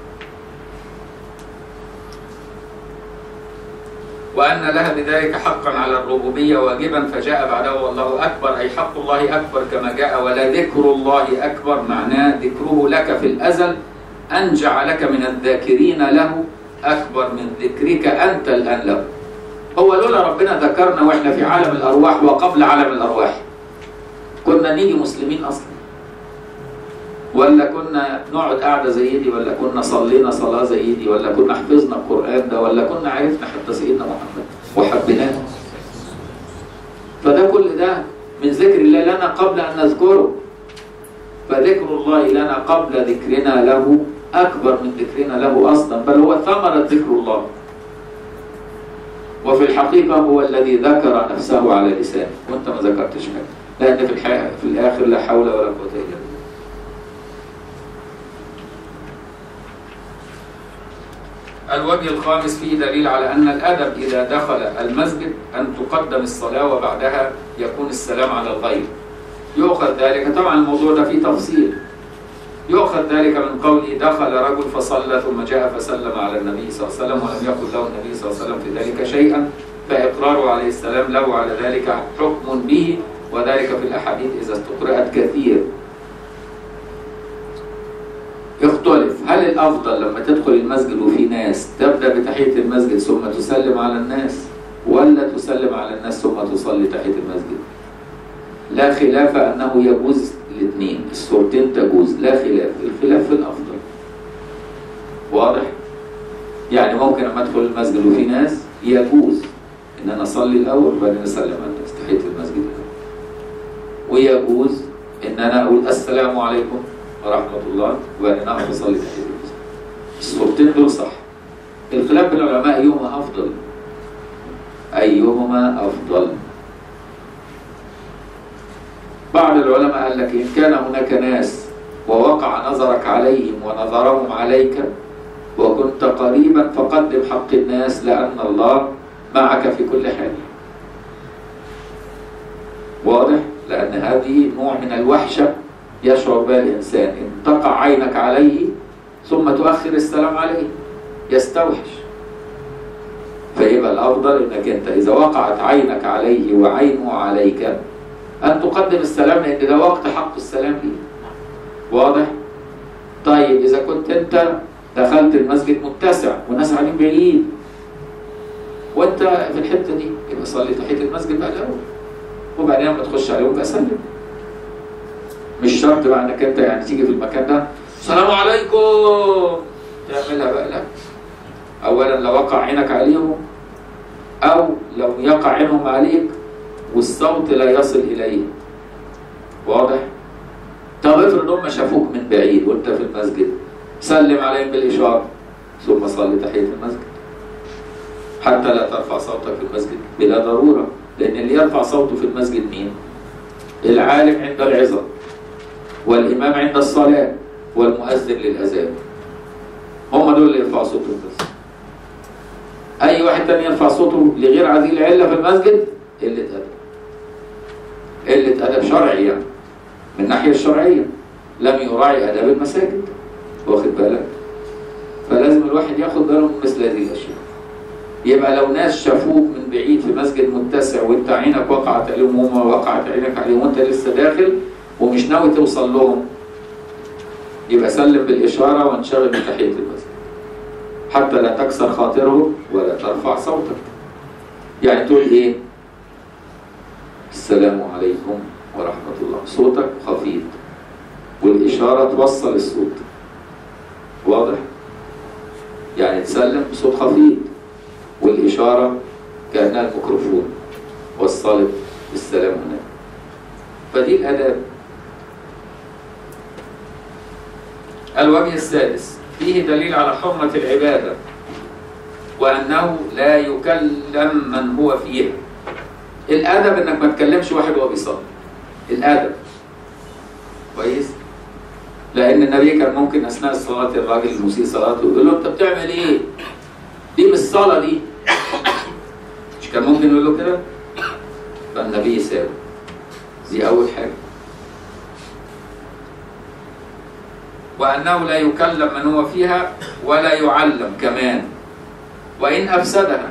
وأن لها بذلك حقا على الربوبية واجبا فجاء بعده والله أكبر، أي حق الله أكبر كما جاء. ولا ذكر الله أكبر معناه ذكره لك في الأزل أن جعلك من الذاكرين له أكبر من ذكرك أنت الآن له. هو لولا ربنا ذكرنا وإحنا في عالم الأرواح وقبل عالم الأرواح كنا نيجي مسلمين أصلا، ولا كنا نقعد قاعدة زي دي، ولا كنا صلينا صلاة زي دي، ولا كنا حفظنا القرآن ده، ولا كنا عرفنا حتى سيدنا محمد وحبيناه. فده كل ده من ذكر الله لنا قبل أن نذكره. فذكر الله لنا قبل ذكرنا له أكبر من ذكرنا له أصلا، بل هو ثمرة ذكر الله. وفي الحقيقة هو الذي ذكر نفسه على لسانه وأنت ما ذكرتش حاجة، لأن في الحقيقة في الآخر لا حول ولا قوة إلا بالله. الوجه الخامس فيه دليل على أن الأدب إذا دخل المسجد أن تقدم الصلاة وبعدها يكون السلام على الغير. يؤخذ ذلك، طبعا الموضوع ده فيه تفصيل، يؤخذ ذلك من قوله دخل رجل فصلى ثم جاء فسلم على النبي صلى الله عليه وسلم ولم يقل له النبي صلى الله عليه وسلم في ذلك شيئا، فإقراره عليه السلام له على ذلك حكم به، وذلك في الأحاديث إذا استقرأت كثير. يختلف، هل الأفضل لما تدخل المسجد وفي ناس تبدأ بتحية المسجد ثم تسلم على الناس، ولا تسلم على الناس ثم تصلي تحية المسجد؟ لا خلاف أنه يجوز الاثنين، الصورتين تجوز، لا خلاف، الخلاف في الأفضل. واضح؟ يعني ممكن لما أدخل المسجد وفي ناس يجوز إن أنا أصلي الأول وبعدين أسلم على الناس تحية المسجد الأول. ويجوز إن أنا أقول السلام عليكم ورحمة الله وبعدين أقف أصلي تحية المسجد. الصورتين دول صح. الخلاف بين العلماء أيهما أفضل؟ أيهما أفضل؟ بعض العلماء قال لك إن كان هناك ناس ووقع نظرك عليهم ونظرهم عليك وكنت قريبا فقدم حق الناس لأن الله معك في كل حال. واضح؟ لأن هذه نوع من الوحشة يشعر بها الإنسان، إن تقع عينك عليه ثم تؤخر السلام عليه يستوحش. فيبقى الأفضل إنك أنت إذا وقعت عينك عليه وعينه عليك أن تقدم السلام، لأن ده وقت حق السلام ليه. واضح؟ طيب إذا كنت أنت دخلت المسجد متسع والناس قاعدين بعيد وأنت في الحتة دي، يبقى صلي تحية المسجد بقى الأول وبعدين لما تخش عليهم بقى سلم. مش شرط بقى إنك أنت يعني تيجي في المكان ده السلام عليكم تعملها بقى، لا. أولا لو وقع عينك عليهم أو لو يقع عينهم عليك والصوت لا يصل إليه. واضح؟ طب افرض هم شافوك من بعيد وانت في المسجد، سلم عليهم بالإشارة ثم صلي تحية المسجد حتى لا ترفع صوتك في المسجد بلا ضرورة، لأن اللي يرفع صوته في المسجد مين؟ العالم عند العظة، والإمام عند الصلاة والمؤذن للأذان. هم دول اللي يرفعوا صوتهم بس. أي واحد تاني يرفع صوته لغير هذه العلة في المسجد قلة أدب. قلة أدب شرعي يعني، من الناحية الشرعية لم يراعي آداب المساجد، واخد بالك؟ فلازم الواحد ياخد باله من مثل هذه الأشياء. يبقى لو ناس شافوك من بعيد في مسجد متسع وانت عينك وقعت عليهم وهم وقعت عينك عليهم وانت لسه داخل ومش ناوي توصل لهم، يبقى سلم بالإشارة وانشغل بتحية المسجد حتى لا تكسر خاطره ولا ترفع صوتك. يعني تقول ايه؟ السلام عليكم ورحمة الله، صوتك خفيض والإشارة توصل الصوت، واضح؟ يعني تسلم بصوت خفيض والإشارة كأنها الميكروفون وصلت السلام هناك. فدي الآداب. الوجه السادس فيه دليل على حرمة العبادة وأنه لا يكلم من هو فيها. الأدب إنك ما تكلمش واحد وهو بيصلي، الأدب كويس؟ لأن النبي كان ممكن أثناء الصلاة الراجل المسيء صلاته يقول له أنت بتعمل إيه؟ دي مش الصلاة دي. مش كان ممكن يقول له كده؟ فالنبي سابه. دي أول حاجة. وأنه لا يكلم من هو فيها ولا يعلم كمان وإن أفسدها.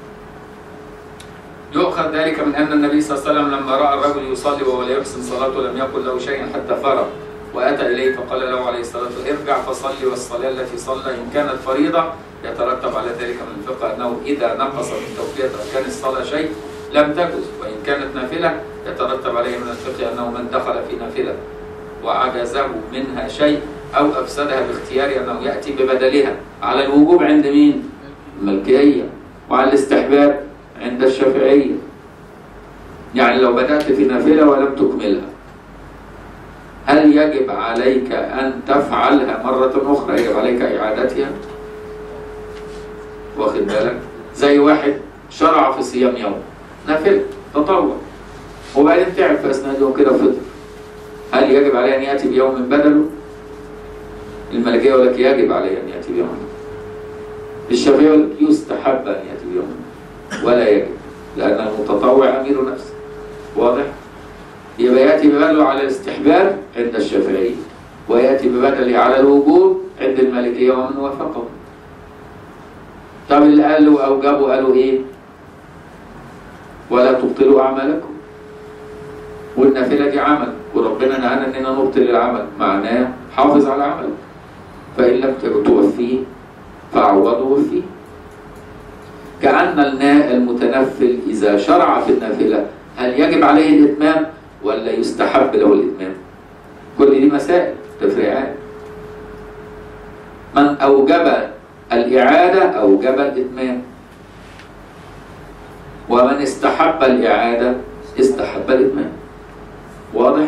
يؤخذ ذلك من أن النبي صلى الله عليه وسلم لما رأى الرجل يصلي وهو لا يحسن صلاته لم يقل له شيئا حتى فرغ وأتى إليه فقال له عليه الصلاة والسلام ارجع فصلي، والصلاة التي صلى إن كانت فريضة يترتب على ذلك من الفقه أنه إذا نقص من توفية أركان الصلاة شيء لم تجز، وإن كانت نافلة يترتب عليه من الفقه أنه من دخل في نافلة وعجزه منها شيء أو أفسدها باختيار أنه يأتي ببدلها. على الوجوب عند مين؟ المالكية. وعلى الاستحباب عند الشافعية. يعني لو بدأت في نافلة ولم تكملها هل يجب عليك أن تفعلها مرة أخرى؟ يجب عليك إعادتها؟ واخد بالك؟ زي واحد شرع في صيام يوم نافلة تطوع وبعدين تعب في أثناء اليوم كده فطر، هل يجب عليه أن يأتي بيوم بدله؟ المالكية يقول لك يجب عليه أن يأتي بيوم. الشافعية يقول لك يستحب أن يأتي بيوم ولا يجب، لأن المتطوع أمير نفسه. واضح؟ يبقى يأتي ببدله على الاستحباب عند الشافعية ويأتي ببدله على الوجوب عند المالكية ومن وافقه. طب اللي قالوا أو جابوا قالوا إيه؟ ولا تبطلوا أعمالكم. والنافلة دي عمل وربنا نهانا إننا نبطل العمل، معناه حافظ على عملك. فإن لم توفيه فعوضه فيه. كأن المتنفل إذا شرع في النافلة هل يجب عليه الإتمام ولا يستحب له الإتمام؟ كل دي مسائل تفريعات. من أوجب الإعادة أوجب الإتمام، ومن استحب الإعادة استحب الإتمام. واضح؟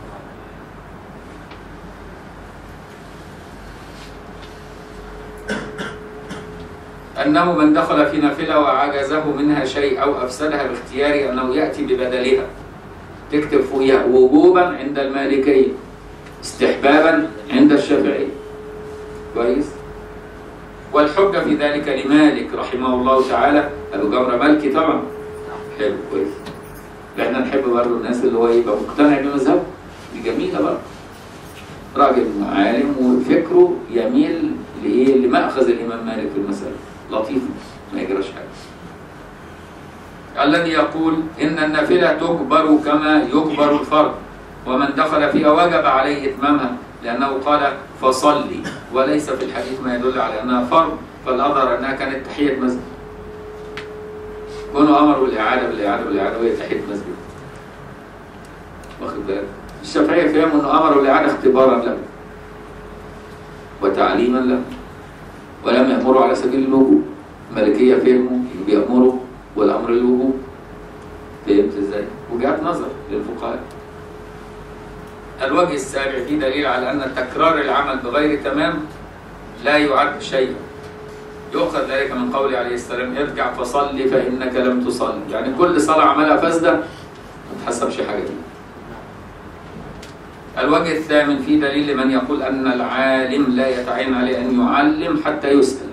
أنه من دخل في نافلة وعجزه منها شيء أو أفسدها باختيار أنه يأتي ببدلها. تكتب فوقها وجوبا عند المالكية، استحبابا عند الشافعية. كويس؟ والحجة في ذلك لمالك رحمه الله تعالى. أبو جمرة مالكي طبعا. حلو كويس. احنا نحب برضه الناس اللي هو يبقى مقتنع بمذهبه، دي جميلة برضه. راجل عالم وفكره يميل لإيه؟ لمأخذ الإمام مالك في المسألة. لطيف ما يجراش حاجة. الذي يقول إن النافلة تجبر كما يجبر الفرض، ومن دخل فيها وجب عليه إتمامها، لأنه قال فصلي، وليس في الحديث ما يدل على أنها فرض، فالأظهر أنها كانت تحية مسجد. كانوا أمروا الإعادة بالإعادة بالإعادة وهي تحية مسجد. واخد بالك؟ الشافعية فهموا أنه أمروا الإعادة اختبارا له وتعليما له، ولم يأمروا على سبيل الوجوب. المالكية فهموا بيأمروا والأمر للوجوب. فهمت ازاي؟ وجهات نظر للفقهاء. الوجه السابع فيه دليل على أن تكرار العمل بغير تمام لا يعد شيئا. يؤخذ ذلك من قوله عليه السلام ارجع فصلي فإنك لم تصلي. يعني كل صلاة عملها فاسدة ما تحسبش حاجة دي. الوجه الثامن في دليل من يقول أن العالم لا يتعين عليه أن يعلم حتى يسأل.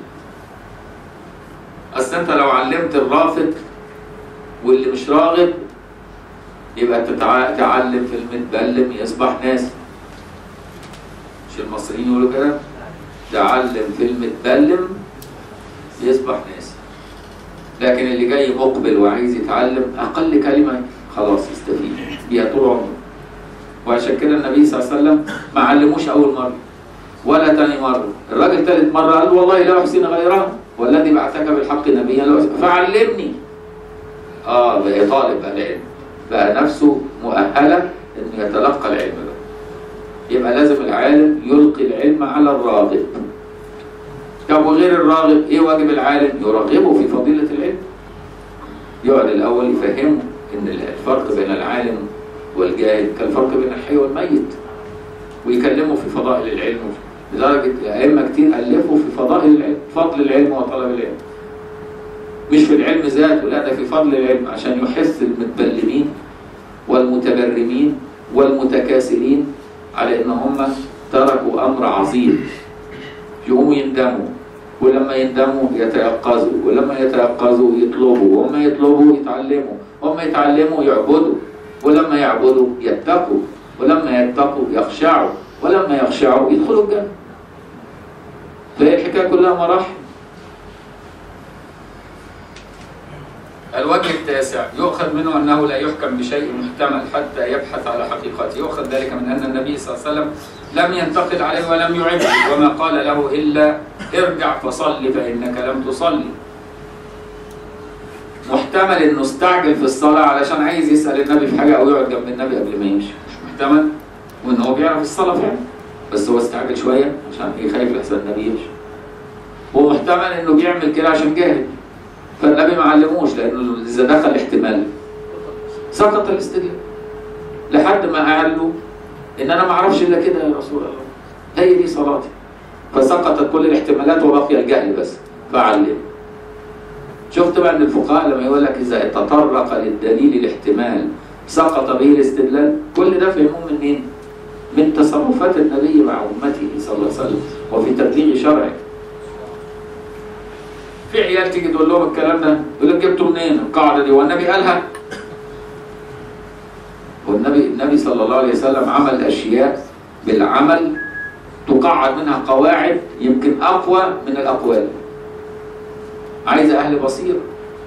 أصل أنت لو علمت الرافض واللي مش راغب يبقى تتعلم في المتبلم يصبح ناس. مش المصريين يقولوا كده؟ تعلم في المتبلم يصبح ناس. لكن اللي جاي مقبل وعايز يتعلم أقل كلمة خلاص يستفيد بيها طول عمره. وعشان كده النبي صلى الله عليه وسلم ما علموش أول مرة ولا تاني مرة. الراجل ثالث مرة قال والله لا أحسن غيرها والذي بعثك بالحق نبيا فعلمني. آه بقى طالب بقى العلم، بقى نفسه مؤهلة إنه يتلقى العلم ده. يبقى لازم العالم يلقي العلم على الراغب. طب وغير الراغب إيه واجب العالم؟ يرغبه في فضيلة العلم. يقعد الأول يفهمه إن الفرق بين العالم والجاهل كالفرق بين الحي والميت، ويكلمه في فضائل العلم. لدرجة أئمة كتير ألفوا في فضائل العلم، فضل العلم وطلب العلم. مش في العلم ذاته، لا ده في فضل العلم، عشان يحث المتبلمين والمتبرمين والمتكاسلين على إن هم تركوا أمر عظيم. يقوموا يندموا، ولما يندموا يتيقظوا، ولما يتيقظوا يطلبوا، وهم يطلبوا يتعلموا، وهم يتعلموا يعبدوا، ولما يعبدوا يتقوا، ولما يتقوا يخشعوا، ولما يخشعوا يدخلوا الجنة. فهي الحكاية كلها مراحل. الوجه التاسع يؤخذ منه أنه لا يحكم بشيء محتمل حتى يبحث على حقيقته. يؤخذ ذلك من أن النبي صلى الله عليه وسلم لم ينتقد عليه ولم يعبه، وما قال له إلا ارجع فصل فإنك لم تصلي. محتمل إنه استعجل في الصلاة علشان عايز يسأل النبي في حاجة أو يقعد جنب النبي قبل ما يمشي، مش محتمل؟ وإن هو بيعرف الصلاة فعلا، بس هو استعجل شوية عشان إيه؟ خايف لحسن النبي يمشي. ومحتمل إنه بيعمل كده عشان جاهل، فالنبي ما علموش، لأنه إذا دخل احتمال سقط الاستدلال. لحد ما قال له إن أنا ما أعرفش إلا كده يا رسول الله، هي دي صلاتي. فسقطت كل الاحتمالات وبقي الجهل بس، فعلم. شفت بقى ان الفقهاء لما يقول لك اذا تطرق للدليل الاحتمال سقط به الاستدلال، كل ده فهموه منين؟ من تصرفات النبي مع امته صلى الله عليه وسلم وفي تبليغ شرعه. في عيال تيجي تقول لهم الكلام ده يقول لك جبته منين القاعده دي؟ والنبي قالها؟ والنبي النبي صلى الله عليه وسلم عمل اشياء بالعمل تقعد منها قواعد يمكن اقوى من الاقوال. عايزة أهل بصير.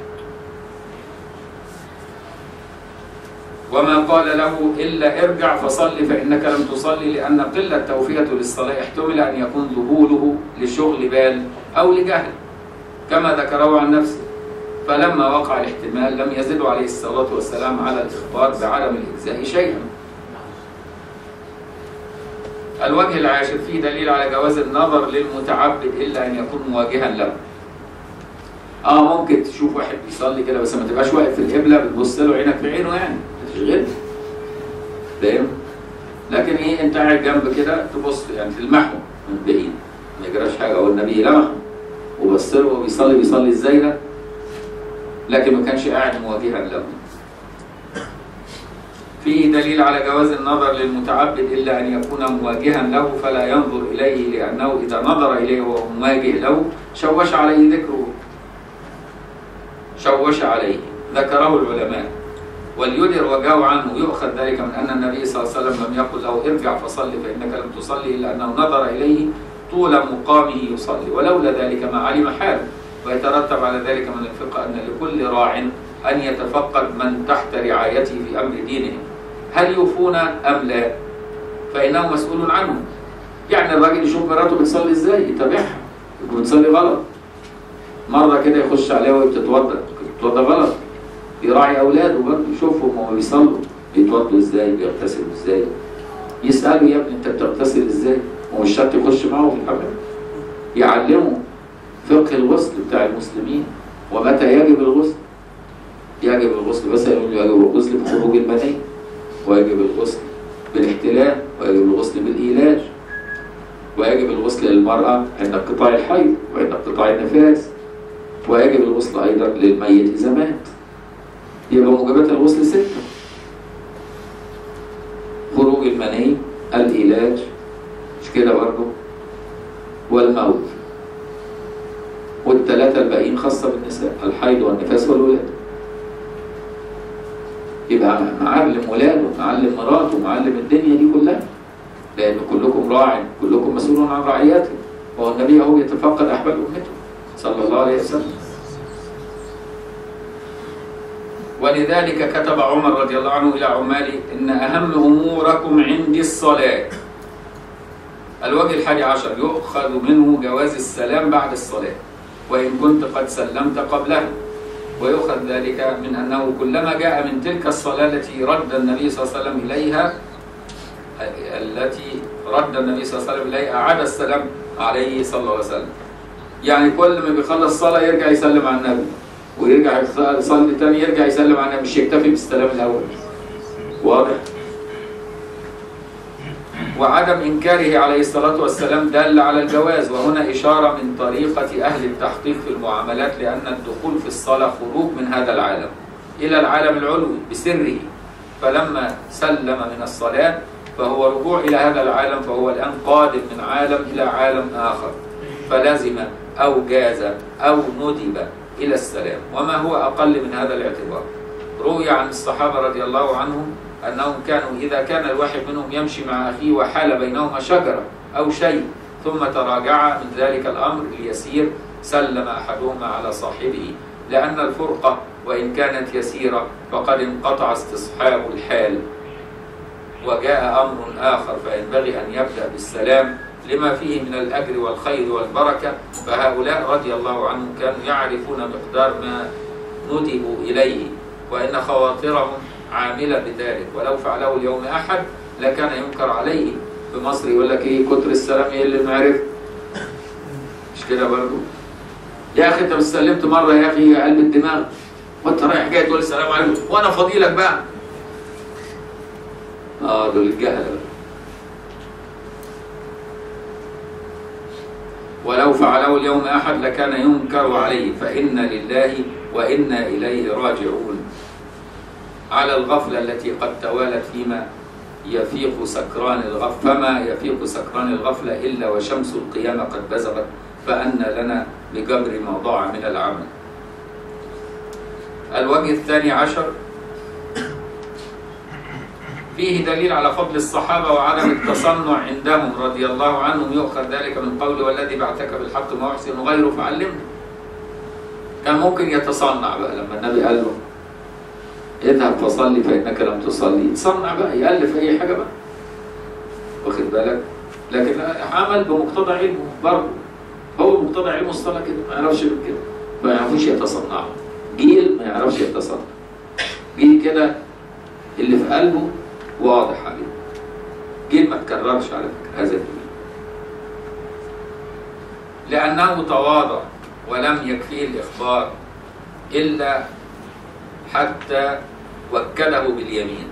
وما قال له إلا ارجع فصل فإنك لم تصلي، لأن قلة توفيته للصلاة احتمل أن يكون ذهوله لشغل بال أو لجهل كما ذكره عن نفسه. فلما وقع الاحتمال لم يزد عليه الصلاة والسلام على الإخبار بعدم الإجزاء شيئا. الوجه العاشر فيه دليل على جواز النظر للمتعبد إلا أن يكون مواجها له. اه ممكن تشوف واحد بيصلي كده بس ما تبقاش واقف في القبله بتبص له عينك في عينه، يعني تشغل، فاهم؟ لكن ايه انت قاعد جنب كده تبص يعني تلمحه من بعيد ما يجراش حاجه. والنبي لمحه وبص له وهو بيصلي بيصلي ازاي ده، لكن ما كانش قاعد مواجها له. فيه دليل على جواز النظر للمتعبد الا ان يكون مواجها له فلا ينظر اليه، لانه اذا نظر اليه وهو مواجه له شوش عليه ذكره، شوش عليه ذكره العلماء. وليدر وجاو عنه. يؤخذ ذلك من أن النبي صلى الله عليه وسلم لم يقل له ارجع فصل فإنك لم تصلي إلا أنه نظر إليه طول مقامه يصلي، ولولا ذلك ما علم حاله. ويترتب على ذلك من الفقه أن لكل راع أن يتفقد من تحت رعايته في أمر دينهم هل يوفون أم لا، فإنه مسؤول عنه. يعني الراجل يشوف مراته بتصلي إزاي يتابعها، بتصلي غلط، مرة كده يخش عليها وهي بتتوضأ بتتوضأ غلط، يراعي أولاده برضه يشوفهم وهم بيصلوا بيتوضوا إزاي، بيغتسلوا إزاي، يسألوا يا ابني أنت بتغتسل إزاي؟ ومش شرط يخش معه في الحمام، يعلموا فقه الغسل بتاع المسلمين ومتى يجب الغسل. يجب الغسل بس يقول يجب الغسل بخروج المني، ويجب الغسل بالاحتلام، ويجب الغسل بالإيلاج، ويجب الغسل للمرأة عند انقطاع الحيض وعند انقطاع النفاس، ويجب الغسل أيضا للميت إذا مات. يبقى موجبات الغسل ستة: خروج المني العلاج، مش كده برضه، والموت. والثلاثة الباقيين خاصة بالنساء، الحيض والنفاس والولادة. يبقى معلم ولاده، معلم مراته، معلم الدنيا دي كلها، لأن كلكم راع، كلكم مسؤول عن رعيته، وهو النبي هو يتفقد أحوال أمته صلى الله عليه وسلم. ولذلك كتب عمر رضي الله عنه إلى عماله: إن أهم أموركم عندي الصلاة. الوجه الحادي عشر: يؤخذ منه جواز السلام بعد الصلاة وإن كنت قد سلمت قبله. ويؤخذ ذلك من أنه كلما جاء من تلك الصلاة التي رد النبي صلى الله عليه وسلم إليها التي رد النبي صلى الله عليه وسلم إليها أعاد السلام عليه صلى الله عليه وسلم. يعني كل ما بيخلص صلاة يرجع يسلم على النبي، ويرجع يصلي تاني يرجع يسلم على النبي، مش يكتفي بالسلام الأول. واضح؟ وعدم إنكاره عليه الصلاة والسلام دل على الجواز، وهنا إشارة من طريقة أهل التحقيق في المعاملات، لأن الدخول في الصلاة خروج من هذا العالم إلى العالم العلوي بسره، فلما سلم من الصلاة فهو رجوع إلى هذا العالم، فهو الآن قادم من عالم إلى عالم آخر، فلزم أو جاز أو ندب إلى السلام، وما هو أقل من هذا الاعتبار. روي عن الصحابة رضي الله عنهم أنهم كانوا إذا كان الواحد منهم يمشي مع أخيه وحال بينهما شجرة أو شيء ثم تراجع من ذلك الأمر اليسير، سلم أحدهما على صاحبه، لأن الفرقة وإن كانت يسيرة فقد انقطع استصحاب الحال، وجاء أمر آخر فينبغي أن يبدأ بالسلام لما فيه من الأجر والخير والبركة. فهؤلاء رضي الله عنهم كانوا يعرفون مقدار ما ندبوا إليه، وإن خواطرهم عاملة بذلك، ولو فعله اليوم أحد لكان ينكر عليه. في مصر يقول لك إيه، كتر السلام إيه اللي معرف، مش كده برضه؟ يا أخي أنت مش سلمت مرة يا أخي يا قلب الدماغ، وأنت رايح جاي تقول السلام عليكم وأنا فضيلك بقى. آه دول الجهلة بقى. ولو فعله اليوم أحد لكان ينكر عليه، فإنا لله وإنا إليه راجعون. على الغفلة التي قد توالت فيما يفيق سكران الغفلة، فما يفيق سكران الغفلة إلا وشمس القيامة قد بزغت، فأن لنا بجبر ما ضاع من العمل. الوجه الثاني عشر فيه دليل على فضل الصحابة وعدم التصنع عندهم رضي الله عنهم. يؤخذ ذلك من قوله: والذي بعثك بالحق ما أحسن غيره فعلمني. كان ممكن يتصنع بقى لما النبي قال له اذهب فصلي فإنك لم تصلي، يتصنع بقى يألف أي حاجة بقى، واخد بالك؟ لكن عمل بمقتضى علمه برضه، هو مقتضى علمه الصلاة كده، ما يعرفش كده، ما يعرفوش يتصنعوا. جيل ما يعرفش يتصنع، جيل كده اللي في قلبه واضح عليه، جيل ما تكررش على فكرة هذا الدين، لأنه تواضع ولم يكفيه الإخبار إلا حتى وكله باليمين.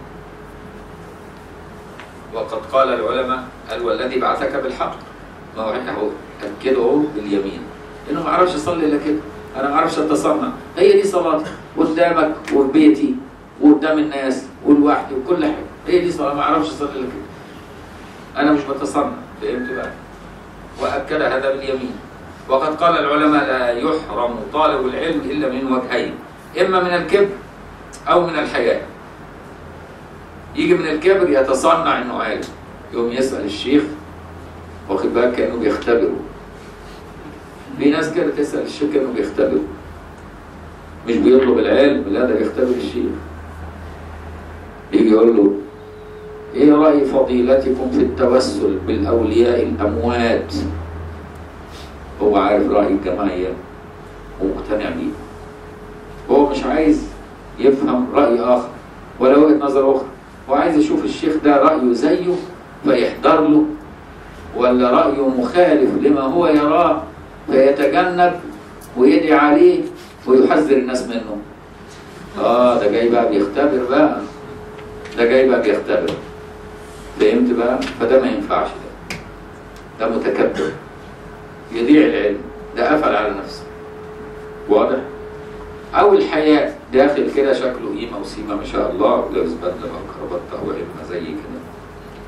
وقد قال العلماء: قال والذي بعثك بالحق، ما هو اهو أكده باليمين، إنه ما عرفش يصلي إلا كده، أنا ما عرفش أتصنع، هي دي صلاتي قدامك وفي بيتي وقدام الناس ولوحدي وكل حاجة، هي دي صلاة، ما عرفش أصلي إلا كده، أنا مش بتصنع. فهمت بقى؟ وأكد هذا باليمين. وقد قال العلماء: لا يحرم طالب العلم إلا من وجهين، إما من الكبر أو من الحياء. يجي من الكبر يتصنع إنه عالم، يقوم يسأل الشيخ، واخد بالك، كأنه بيختبره. في ناس كده تسأل الشيخ كأنه بيختبره، مش بيطلب العلم، لا ده بيختبر الشيخ. يجي يقول له: إيه رأي فضيلتكم في التوسل بالأولياء الأموات؟ هو عارف رأي الجماعية ومقتنع بيه، هو مش عايز يفهم رأي آخر ولا وجهة نظر أخرى، هو عايز يشوف الشيخ ده رأيه زيه فيحضر له، ولا رأيه مخالف لما هو يراه فيتجنب ويدعي عليه ويحذر الناس منه. آه ده جاي بقى بيختبر بقى، ده جاي بقى بيختبر. فهمت بقى؟ فده ما ينفعش، ده ده متكبر يضيع العلم، ده قفل على نفسه. واضح؟ أو الحياء داخل كده شكله قيمة وسيمة ما شاء الله، لابس بدلة أو كرافته أو علمة زي كده،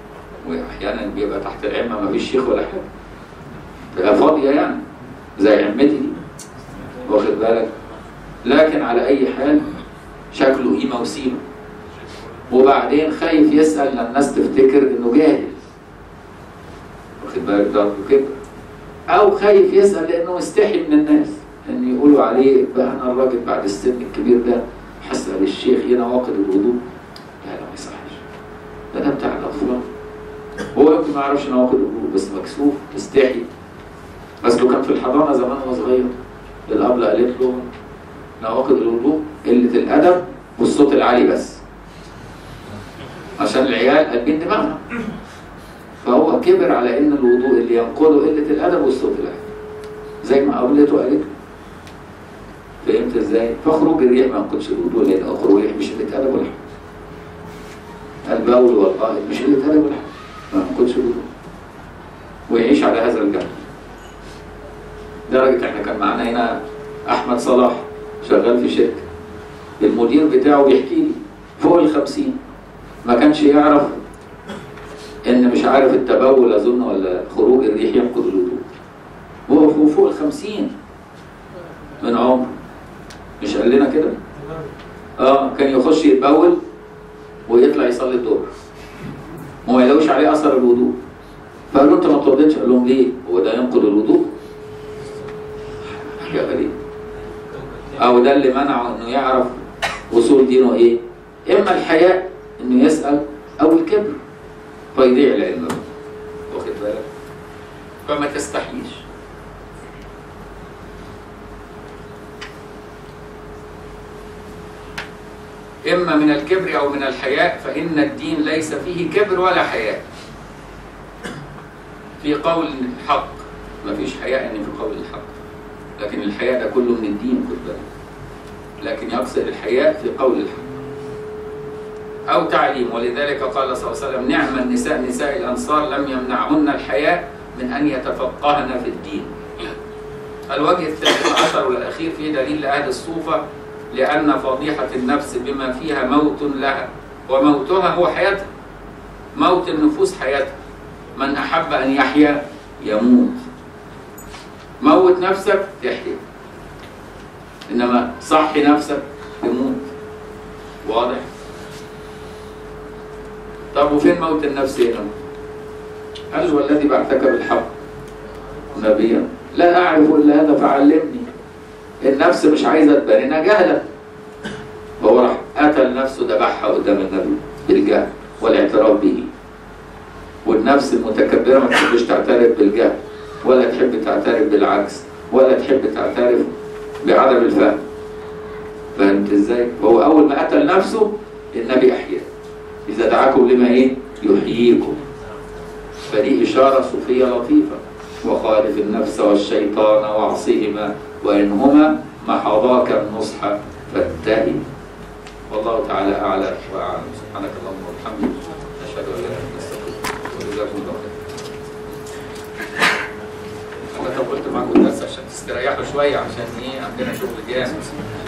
واحيانا بيبقى تحت العمه ما فيش شيخ ولا حاجه، تبقى فاضيه يعني زي عمتي دي، واخد بالك؟ لكن على اي حال شكله قيمه وسيمه، وبعدين خايف يسال لان الناس تفتكر انه جاهل، واخد بالك؟ ده كده. او خايف يسال لانه مستحي من الناس ان يقولوا عليه بقى انا الراجل بعد السن الكبير ده هسال الشيخ ينواقض الوضوء. لا لا ما يصحش، ده ده بتاع الاطفال. هو يمكن ما يعرفش نواقض الوضوء بس مكسوف مستحي. بس لو كان في الحضانه زمان وهو صغير الابله قالت له نواقض الوضوء قله الادب والصوت العالي بس، عشان العيال قلبين دماغها. فهو كبر على ان الوضوء اللي ينقضه قله الادب والصوت العالي زي ما قابلته قالت. فهمت ازاي؟ فخروج الريح ما ينقضش الوضوء، لان خروج الريح مش قله ادب ولا حاجه. البول والغائط مش قله ادب ولا حاجه، ما ينقضش الوضوء. ويعيش على هذا الجهل. لدرجه احنا كان معانا هنا احمد صلاح شغال في شركه، المدير بتاعه بيحكي لي فوق الخمسين ما كانش يعرف ان مش عارف التبول اظن ولا خروج الريح ينقض الوضوء. هو فوق الخمسين من عمره، مش قال لنا كده؟ اه كان يخش يتبول ويطلع يصلي الظهر وما يلاقوش عليه اثر الوضوء. فقالوا انت ما اتوضيتش؟ قال لهم ليه؟ هو ده ينقض الوضوء؟ حاجه غريبه. او ده اللي منعه انه يعرف اصول دينه ايه؟ اما الحياء انه يسال او الكبر فيضيع العلم، واخد بالك؟ فما تستحيش. إما من الكبر أو من الحياء، فإن الدين ليس فيه كبر ولا حياء. في قول الحق ما فيش حياء يعني في قول الحق، لكن الحياء ده كله من الدين خد بالك. لكن يقصد الحياء في قول الحق أو تعليم. ولذلك قال صلى الله عليه وسلم نعم النساء نساء الأنصار لم يمنعهن الحياء من أن يتفقهن في الدين. الوجه الثالث عشر والأخير فيه دليل لأهل الصوفة لأن فضيحة النفس بما فيها موت لها، وموتها هو حياتها. موت النفوس حياتها. من أحب أن يحيا يموت. موت نفسك تحيا، إنما صحي نفسك تموت. واضح؟ طب وفين موت النفس هنا؟ قال والذي بعثك بالحق نبيا لا أعرف إلا هذا فعلمني. النفس مش عايزة تبان إنها جهلة، فهو راح قتل نفسه ذبحها قدام النبي بالجهل والاعتراف به. والنفس المتكبرة ما تحبش تعترف بالجهل ولا تحب تعترف بالعكس ولا تحب تعترف بعدم الفهم. فهمت ازاي؟ وهو أول ما قتل نفسه النبي أحياه. إذا دعاكم لما إيه؟ يحييكم. فدي إشارة صوفية لطيفة. وخالف النفس والشيطان واعصهما وإنهما محضاك النصح فاتهي. والله تعالى أعلى وأعلم. سبحانك اللهم وبحمدك نشهد أن لا إله إلا أنت نستغفرك وجزاكم الله خير. أنا طولت معاكم الدرس عشان تستريحوا شوية عشان إيه عندنا شغل جامد.